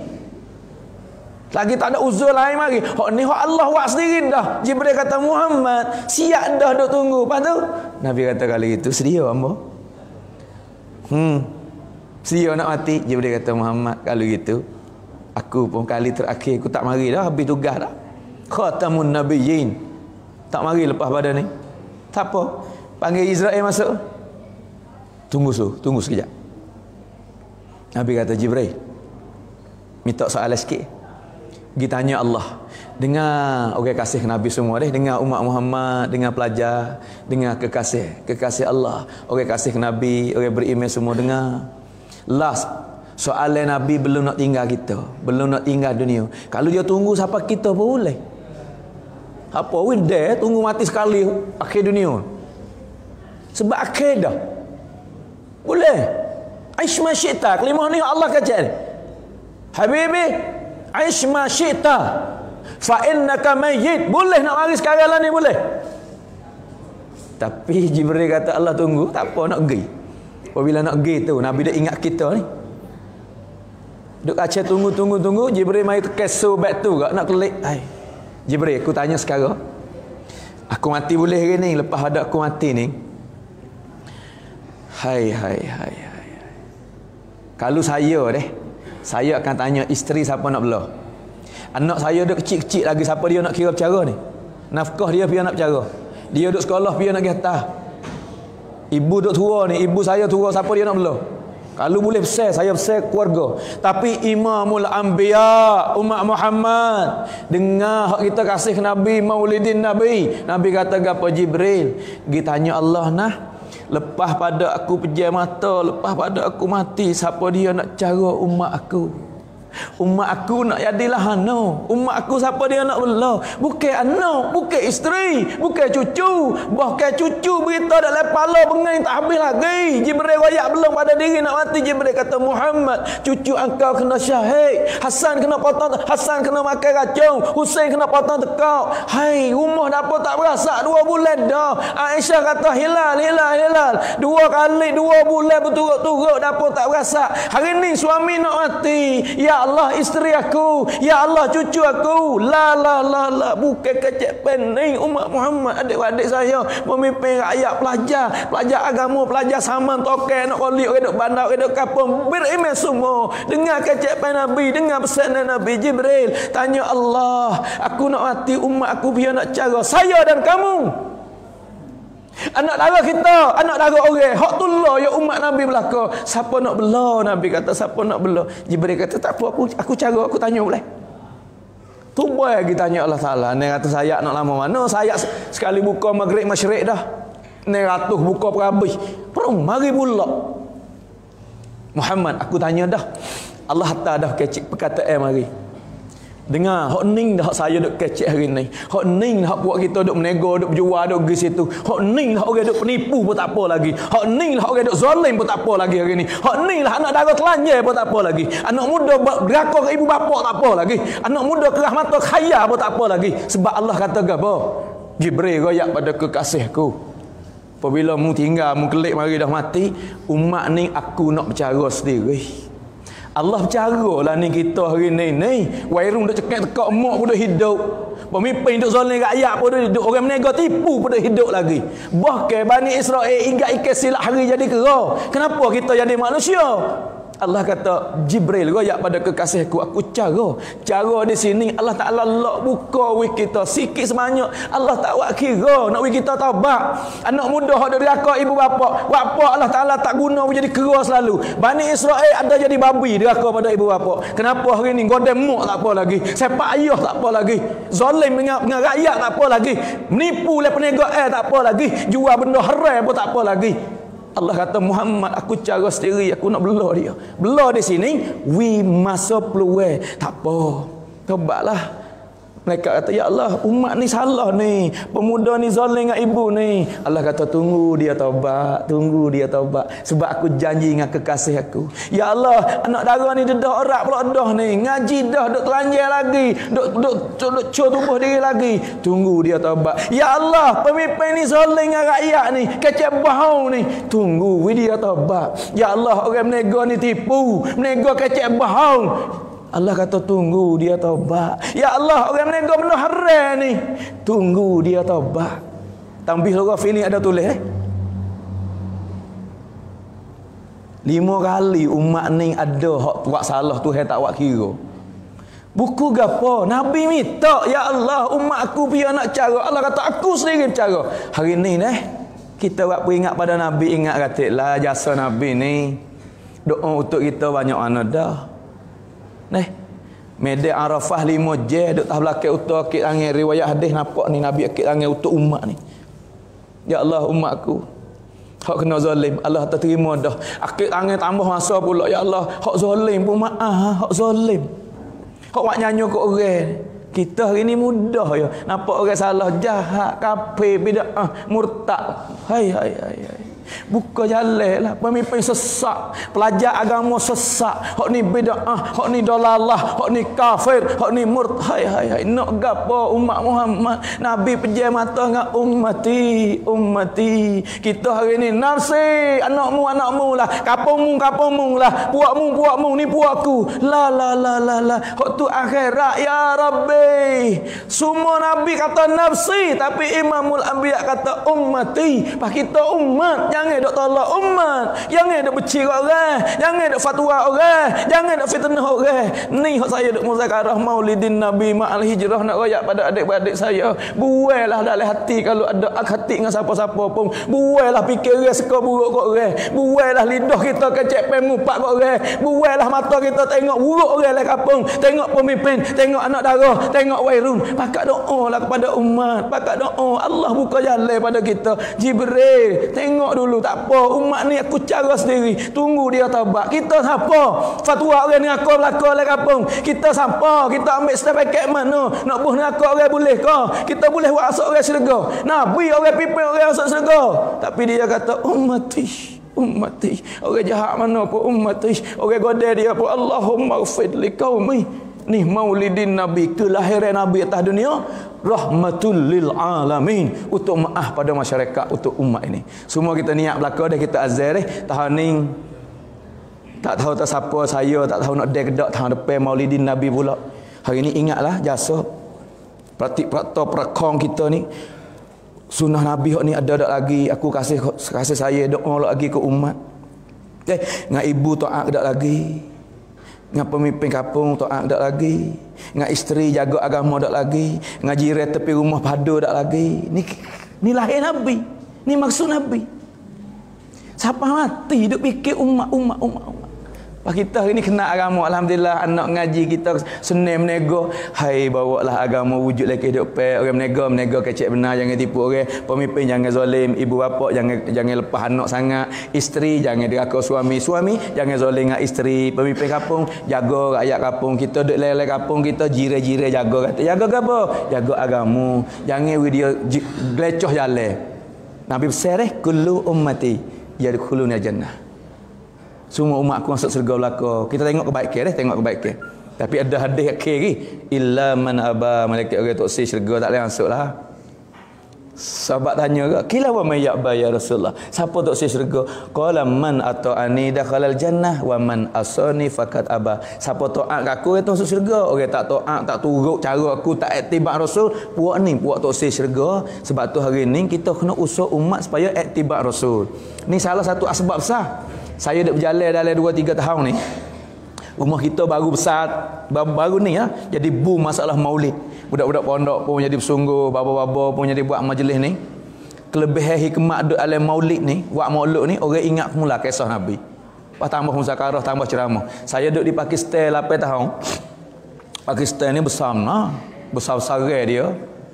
Lagi tak ada uzur lain mari. Hak ni hak Allah buat sendiri dah. Jibril kata Muhammad, siap dah duk tunggu. Lepas tu Nabi kata kali itu sedia hamba. Hmm. Sedia nak mati. Jibril kata Muhammad kalau gitu aku pun kali terakhir aku tak mari dah, habis tugas dah. Khatamun Nabiyyin. Tak mari lepas pada ni. Tak apa. Panggil Israel masuk. Tunggu su, tunggu sekejap. Nabi kata, Jibril, minta soalan sikit. Pergi tanya Allah. Dengar orang kasih Nabi semua deh, dengar umat Muhammad, dengar pelajar, dengar kekasih, kekasih Allah, orang kasih Nabi, orang beriman semua dengar. Last soalan Nabi belum nak tinggal kita, belum nak tinggal dunia. Kalau dia tunggu siapa kita pun boleh. Apa we there tunggu mati sekali akhir dunia. Sebab akhir dah. Boleh. Aish ma syi'ta, kalimah ni Allah kata. Habibi, aish ma syi'ta. Fa innaka mayyit. Boleh nak mari sekarang lah ni boleh. Tapi Jibril kata Allah tunggu, tak apa nak pergi. Apabila nak pergi tu Nabi dah ingat kita ni. Duk aca tunggu tunggu tunggu Jibril mai keso back tu gak nak kelik. Ai. Jibril, aku tanya sekarang. Aku mati boleh ke ni lepas ada aku mati ni? Hai hai hai hai. Kalau saya deh, saya akan tanya isteri siapa nak belah. Anak saya duk kecil-kecil lagi, siapa dia nak kira bercara ni? Nafkah dia biar nak bercara. Dia duk sekolah biar nak pergi atas. Ibu duk tua ni, ibu saya tua, siapa dia nak belah? Kalau boleh besar, saya besar keluarga. Tapi Imamul Anbiya, umat Muhammad, dengar hak kita kasih Nabi, maulidin Nabi. Nabi kata apa Jibril? Pergi tanya Allah nah. Lepas pada aku pejam mata, lepas pada aku mati, siapa dia nak cara umat aku? Umat aku nak jadilah anak. Umat aku siapa dia nak belah? Bukan anak, bukan isteri, bukan cucu. Bahkan cucu berita dalam kepala bengai tak habis lagi. Jibril royak belum pada diri nak mati. Jibril kata, Muhammad, cucu engkau kena syahid. Hasan kena potong, Hasan kena makan racun, Husain kena potong tekau. Hai, rumah dapur tak berasak dua bulan dah. Aisyah kata hilal, hilal, hilal. Dua kali, dua bulan berturut-turut dapur tak berasak. Hari ni suami nak mati. Ya Allah, isteri aku, ya Allah, cucu aku. La la la la, bukan kecek pening umat Muhammad, adik-adik saya, pemimpin rakyat, pelajar, pelajar agama, pelajar saman, tokai, nak kolik, orang duk bandar, orang duk kapung, beriman semua. Dengar kecek pen Nabi, dengar pesan Nabi. Jibril tanya Allah, aku nak mati, umat aku biar nak cara saya dan kamu. Anak dara kita, anak dara orang, hak tullah ya umat Nabi belaka. Siapa nak belah? Nabi kata siapa nak belah? Jibril kata tak apa, aku aku cara aku tanya boleh. Tu boy kita tanya Allah Taala. Ni kata saya nak lama mana? Saya sekali buka maghrib masyrik dah. Ni ratus buka perhabis. Perang mari pula. Muhammad, aku tanya dah. Allah hantar dah kecik perkataan mari. Dengar, hak ning dah hak saya duk kecek hari ni. Hak ning dah hak buat kita duk menego, duk berjual, duk pergi situ. Hak ning dah orang duk penipu pun tak apa lagi. Hak ning dah orang duk zalim pun tak apa lagi hari ni. Hak ning lah anak dara telanjang pun tak apa lagi. Anak muda berakor ke ibu bapa tak apa lagi. Anak muda kerah mata khaya pun tak apa lagi. Sebab Allah kata apa? Jibril royak pada kekasihku. Apabila mu tinggal, mu kelik mari dah mati, umat ni aku nak bercara sendiri. Allah bercara lah ni kita hari ni ni. Wairung duk cekak tekak emak pun duk hidup. Pemimpin duk zalim rakyat pun duk hidup. Orang menega tipu pun duk hidup lagi. Bahkan Bani Israel ingat ikan silap hari jadi kera. Kenapa kita jadi manusia? Allah kata Jibril royak pada kekasihku, aku cara. Cara di sini Allah Taala lok buka wi kita sikit sebanyak. Allah tak buat kira nak wi kita taubat. Anak muda hak dari akak ibu bapa, bapa Allah Taala tak guna wi jadi kera selalu. Bani Israel ada jadi babi deraka pada ibu bapa. Kenapa hari ni godem mak tak apa lagi, sepak ayah tak apa lagi, zalim dengan, dengan rakyat tak apa lagi, menipu le penegak eh tak apa lagi, jual benda haram pun tak apa lagi. Allah kata Muhammad, aku cara sendiri, aku nak belah dia. Belah di sini, we masa peluang. Tak apa, tobatlah. Mereka kata, ya Allah, umat ni salah ni. Pemuda ni zalim dengan ibu ni. Allah kata, tunggu dia taubat. Tunggu dia taubat. Sebab aku janji dengan kekasih aku. Ya Allah, anak dara ni dedah erat pula dah ni. Ngaji dah, duk telanjang lagi. Duk, duk, duk, duk cur tubuh diri lagi. Tunggu dia taubat. Ya Allah, pemimpin ni zalim dengan rakyat ni. Kecek bahau ni. Tunggu dia taubat. Ya Allah, orang menega ni tipu. Menega kecek bahau. Allah kata tunggu dia taubat. Ya Allah, orang menega benda haram ni. Tunggu dia taubat. Tambih surah ini ada tulis eh? Lima kali umat ni ada hak buat salah Tuhan tak buat kira. Buku gapo? Nabi minta, ya Allah, umat aku biar nak cara. Allah kata aku sendiri cara. Hari ni eh Kita buat peringat pada Nabi, ingat katiklah jasa Nabi ni. Doa untuk kita banyak mana dah. Neh, Medan Arafah lima je duk tah belakang utur akid angin riwayat hadis nampak ni Nabi akid angin untuk umat ni. Ya Allah umatku, hak kena zalim Allah tak terima dah. Akid angin tambah masa pula ya Allah, hak zalim pun maaf, hak zalim. Hak buat nyanyi kat orang. Kita hari ni mudah ya nampak orang salah, jahat, kafir, bid'ah, murtad. Hai hai hai hai. Buka jalan lah. Pemimpin sesak, pelajar agama sesak. Hak ni bid'ah, hak ni dalalah, hak ni kafir, hak ni murtad. Hai hai hai. Nak gapo umat Muhammad? Nabi pejam mata dengan ummati, ummati. Kita hari ni nafsi, anakmu anakmu lah, kampungmu kampungmu lah, puakmu puakmu ni puakku. La la la la la. Hak tu akhirat ya Rabbi. Semua Nabi kata nafsi, tapi Imamul Anbiya kata ummati. Pas kita umat, jangan dok tolak umat, jangan dok benci orang, jangan dok fatwa orang, jangan dok fitnah orang. Ni hak saya dok muzakarah Maulidin Nabi ma'al hijrah nak royak pada adik-adik saya. Buailah dalam hati kalau ada hati dengan siapa-siapa pun. Buailah fikir dia suka buruk kat orang. Buailah lidah kita kecek pemupak kat orang. Buailah mata kita tengok buruk orang lah kampung, tengok pemimpin, tengok anak dara, tengok wairun. Pakat doalah kepada umat, pakat doa Allah buka jalan pada kita. Jibril, tengok dulu tak apa, umat ni aku cara sendiri, tunggu dia taubat. Kita siapa fatwa orang ni aku belakang lah kampung? Kita siapa? Kita ambil sertifikat mana nak buh nak orang boleh ke? Kita boleh buat asal orang syurga, Nabi orang pimpin orang asal syurga, tapi dia kata ummati, ummati. Orang jahat mana pun ummati, orang godeh dia pun Allahumma ghfir li qaumi. Ni Maulidin Nabi, kelahiran Nabi atas dunia, rahmatul lil alamin, untuk maaf pada masyarakat, untuk umat ini. Semua kita niat belaka dah, kita azar eh tahun ni tak tahu tak siapa saya, tak tahu nak dek dak tahun depan Maulidin Nabi pula. Hari ni ingatlah jasa praktik-praktik perakong kita ni. Sunnah Nabi hok ni ada dak lagi, aku kasih kasih saya doa lagi ke umat. Eh, dengan ibu taat dak lagi. Dengan pemimpin kampung taat dak lagi, dengan isteri jaga agama dak lagi, dengan jiran tepi rumah padu dak lagi. Ni ni lahir Nabi, ni maksud Nabi. Siapa mati duk fikir umat umat umat umat. Pas kita hari ni kena agama, alhamdulillah anak ngaji kita senang menego. Hai bawalah agama wujud lagi hidup pe. Orang menego menego kecek benar, jangan tipu orang. Pemimpin jangan zalim, ibu bapa jangan jangan lepas anak sangat, isteri jangan deraka suami, suami jangan zalim dengan isteri. Pemimpin kampung jaga rakyat kampung, kita duk lele kampung kita jire-jire jaga kata. Jaga apa? Jaga agama. Jangan video gelecoh jalan. Nabi besar eh kullu ummati yadkhuluna jannah. Semua umat aku masuk surga belaka. Kita tengok kebaikan deh, tengok kebaikan. Tapi ada hadis akhir lagi, illa man aba, malaikat orang tak sih surga tak boleh masuklah. Sahabat tanya ke, kila wa may ya'ba ya Rasulullah? Siapa tak sih surga? Qala man ata'ani dakhalal jannah wa man asani faqad aba. Siapa taat aku itu masuk surga. Orang tak taat, tak turut cara aku, tak iktibar Rasul, puak ni puak tak sih surga. Sebab tu hari ni kita kena usah umat supaya iktibar Rasul. Ni salah satu asbab besar. Saya dah berjalan dalam dua tiga tahun ni. Rumah kita baru besar, baru, baru ni ya, jadi boom masalah maulid. Budak-budak pondok pun jadi bersungguh, baba-baba pun jadi buat majlis ni. Kelebihan hikmat duk alam maulid ni, buat maulid ni, orang ingat semula kisah Nabi. Pas tambah muzakarah, tambah ceramah. Saya duduk di Pakistan lapan tahun. Pakistan ni besar nah, besar-besar dia.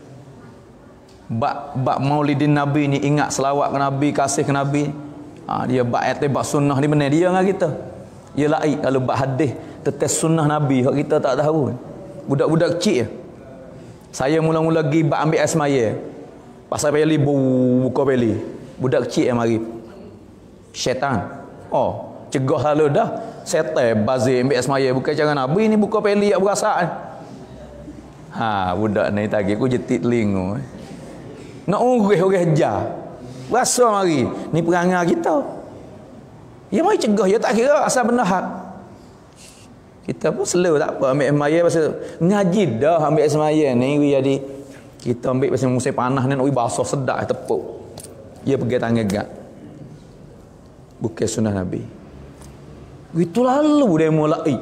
Bak bak Maulidin Nabi ni, ingat selawat ke Nabi, kasih ke Nabi. Ha, dia bak ayat bak sunnah ni benar dia dengan kita. Dia lain kalau bak hadis tetes sunnah Nabi hak kita tak tahu. Budak-budak kecil je. Saya mula-mula pergi bak ambil asmaya. Pasal peli buka peli. Budak kecil yang mari. Syaitan. Oh, cegah lalu dah. Setan bazir ambil asmaya, bukan cara Nabi ni buka peli yak berasaan. Ha, budak ni tadi aku jetit telinga. Nak urus orang hajar. Rasa mari ni perangai kita. Ya mai cegah, ya tak kira asal benar hak. Kita pun slow tak apa ambil semaya pasal ngaji dah ambil semaya ni we jadi kita ambil pasal musim panas ni nak basah sedap tepuk. Dia pergi tangan gak. Bukan sunnah Nabi. Itu lalu dia mulai.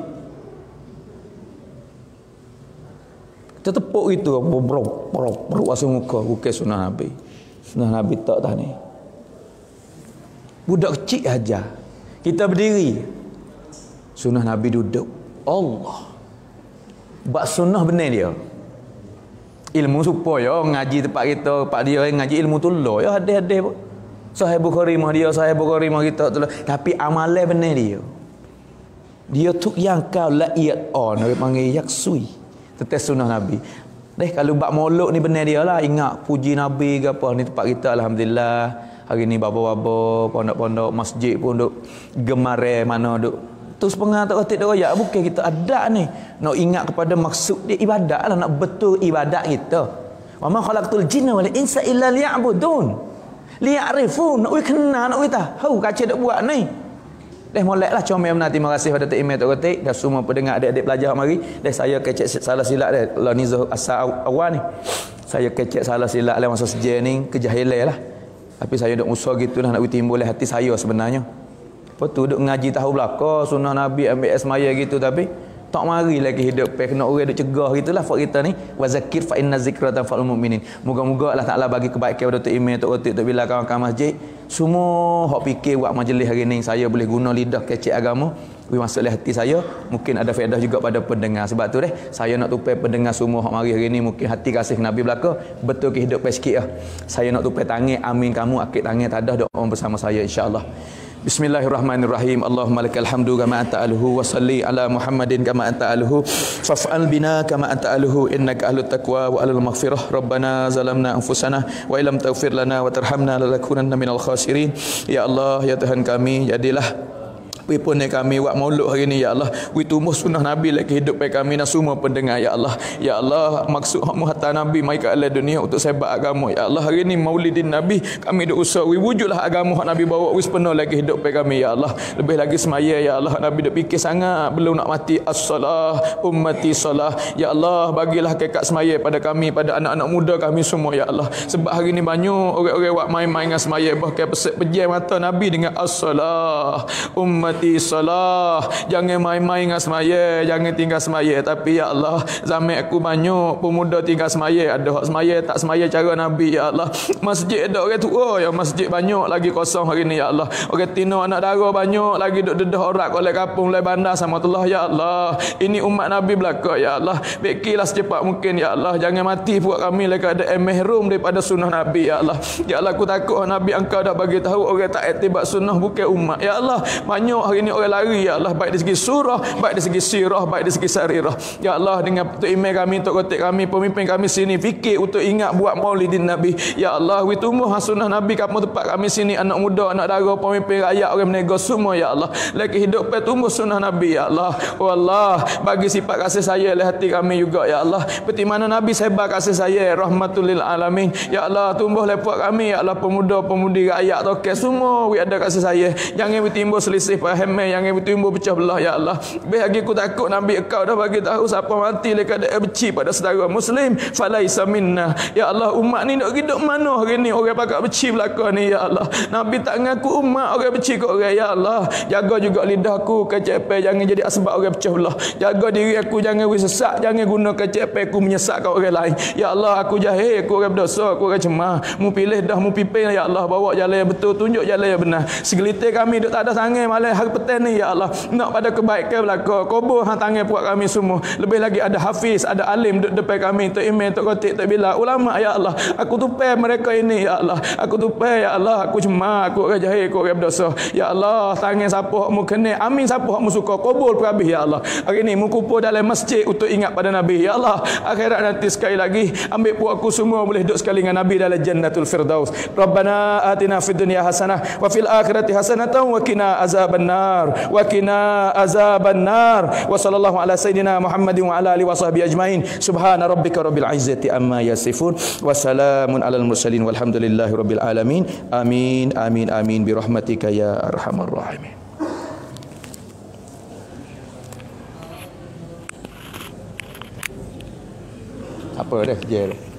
Kita tepuk itu bro bro bro asal muka bukan sunnah Nabi. Sunnah Nabi tak dah ni. Budak kecil aja. Kita berdiri. Sunnah Nabi duduk. Allah. Bak sunnah benar dia. Ilmu supaya ngaji tempat kita, tempat dia ngaji ilmu tu lo. Ya hadis-hadis pun. Sahih Bukhari mah dia, Sahih Bukhari mah kita tu. Tapi amalan benar dia. Dia tu yang kau la iyat on, dia panggil yaksui. Tetes sunnah Nabi. Deh kalau bak molok ni benar dia lah, ingat puji Nabi ke apa ni tempat kita alhamdulillah. Hari ni bapa-bapa, pondok-pondok, masjid pun duk gemare mana duk. Terus pengat tak kata dia ya bukan kita ada ni. Nak ingat kepada maksud dia ibadat lah, nak betul ibadat kita. Wa ma khalaqtul jinna wal insa illa liya'budun. Liya'rifun, nak we kenal, nak we tahu kaca dak buat ni. Dah moleklah comel nanti terima kasih pada Tok Imam Tok Ketik dan semua pendengar adik-adik pelajar mari. Dah saya kecek salah silap dah la nizah asal awal ni. Saya kecek salah silap lah masa sejarah ni kejahilan lah. Tapi saya duk usaha gitulah nak timbul hati saya sebenarnya. Apa tu duk ngaji tahu belaka sunnah Nabi ambil esmaya gitu tapi tak mari lagi hidup pe kena orang duk cegah gitulah fak kita ni wa zakir fa inna zikra tanfa'ul mu'minin. Moga-moga Allah Taala bagi kebaikan kepada Tok Imam Tok Ketik Tok Bilal kawan-kawan masjid. Semua hak fikir buat majlis hari ni saya boleh guna lidah kecek agama. Wi masuk dalam hati saya, mungkin ada faedah juga pada pendengar. Sebab tu deh, saya nak tupai pendengar semua hak mari hari ni mungkin hati kasih Nabi belaka, betul ke hidup sikit lah. Saya nak tupai tangan amin kamu akid tangan tadah doa bersama saya insya-Allah. Bismillahirrahmanirrahim. Allahumma lakal hamdu kama anta aluhu wa salli ala Muhammadin kama anta aluhu faf'al bina kama anta aluhu innaka ahlut taqwa wa alal maghfirah. Rabbana zalamna anfusana wa illam taghfir lana wa tarhamna lanakunanna minal khasirin. Ya Allah, ya Tuhan kami, jadilah pun kami buat maulud hari ni ya Allah, wi tumuh sunnah Nabi lagi hidup pai kami dan semua pendengar ya Allah. Ya Allah, maksud hakmu hatta Nabi mai ke alam dunia untuk sebar agama ya Allah. Hari ni Maulidin Nabi kami duk usah wi wujudlah agama hak Nabi bawa wis penuh lagi hidup pai kami ya Allah. Lebih lagi semaya ya Allah, Nabi duk fikir sangat belum nak mati as-salah ummati salah ya Allah. Bagilah kekat semaya pada kami, pada anak-anak muda kami semua ya Allah. Sebab hari ni banyak orang-orang buat main-main dengan semaya bahkan pesek pejam mata Nabi dengan as-salah ummati salah. Jangan main-main dengan semaya, jangan tinggal semaya. Tapi ya Allah, zaman aku banyak pemuda tinggal semaya, ada hak semaya tak semaya cara Nabi ya Allah. Masjid ada orang tua ya, masjid banyak lagi kosong hari ni ya Allah. Orang tino anak dara banyak lagi duk dedah orak oleh kampung oleh bandar sama Allah ya Allah. Ini umat Nabi belaka ya Allah. Bekilah secepat mungkin ya Allah, jangan mati buat kami lagi ada mahrum daripada sunnah Nabi ya Allah. Ya Allah, aku takut Nabi engkau dah bagi tahu orang tak etibat sunnah bukan umat ya Allah. Banyak hari ni orang lari ya Allah, baik dari segi surah, baik dari segi sirah, baik dari segi sarirah ya Allah. Dengan Tok Imam kami, Tok Ketik kami, pemimpin kami sini fikir untuk ingat buat Maulidin Nabi ya Allah. Wi tumuh sunnah Nabi kamu tempat kami sini, anak muda, anak dara, pemimpin rakyat, orang menega semua ya Allah. Lagi hidup pe tumbuh sunnah Nabi ya Allah. Wallah, bagi sifat kasih saya oleh hati kami juga ya Allah. Seperti mana Nabi sebar kasih saya rahmatul lil alamin ya Allah. Tumbuh lepuak kami ya Allah, pemuda-pemudi rakyat toke semua wi ada kasih saya. Jangan timbul selisih faham, jangan timbul pecah belah ya Allah. Bagi aku takut Nabi engkau dah bagi tahu siapa mati lekat ada benci pada saudara muslim falaisa minna ya Allah. Umat ni nak hidup mana hari ni orang pakat benci belaka ni ya Allah. Nabi tak ngaku umat orang benci ke orang ya Allah. Jaga juga lidahku kecepai, jangan jadi asbab orang pecah belah. Jaga diri aku jangan wisesat, jangan guna kecepai aku menyesatkan orang lain ya Allah. Aku jahil, aku orang berdosa, aku orang cemah. Mu pilih dah mu pipin ya Allah, bawa jalan yang betul, tunjuk jalan yang benar. Segelitir kami duk tak ada tangan malam hari petang ni ya Allah, nak pada kebaikan belaka kubur hang tangan puak kami semua. Lebih lagi ada hafiz, ada alim duk depan kami, Tok Imam, Tok Ketik, Tok Bilal, ulama ya Allah. Aku tupai mereka ini ya Allah, aku tupai ya Allah. Aku cemah, aku orang jahil, aku orang berdosa ya Allah. Tangan siapa hak mu kena, amin siapa hak mu suka, kubur perhabis ya Allah. Hari ni mu kumpul dalam masjid untuk ingat pada Nabi ya Allah. Akhirat nanti sekali lagi ambil puak aku semua boleh duduk sekali dengan Nabi dalam jannatul firdaus. Rabbana atina fid dunya hasanah wa fil akhirati hasanatan wa qina azabannar wa qina azabannar. Wa sallallahu ala sayidina Muhammadin wa ala alihi wa sahbihi ajmain. Subhana rabbika rabbil izzati amma yasifun wa salamun alal mursalin walhamdulillahi rabbil alamin. Amin amin amin bi rahmatika ya arhamar rahimin. Apa dah je.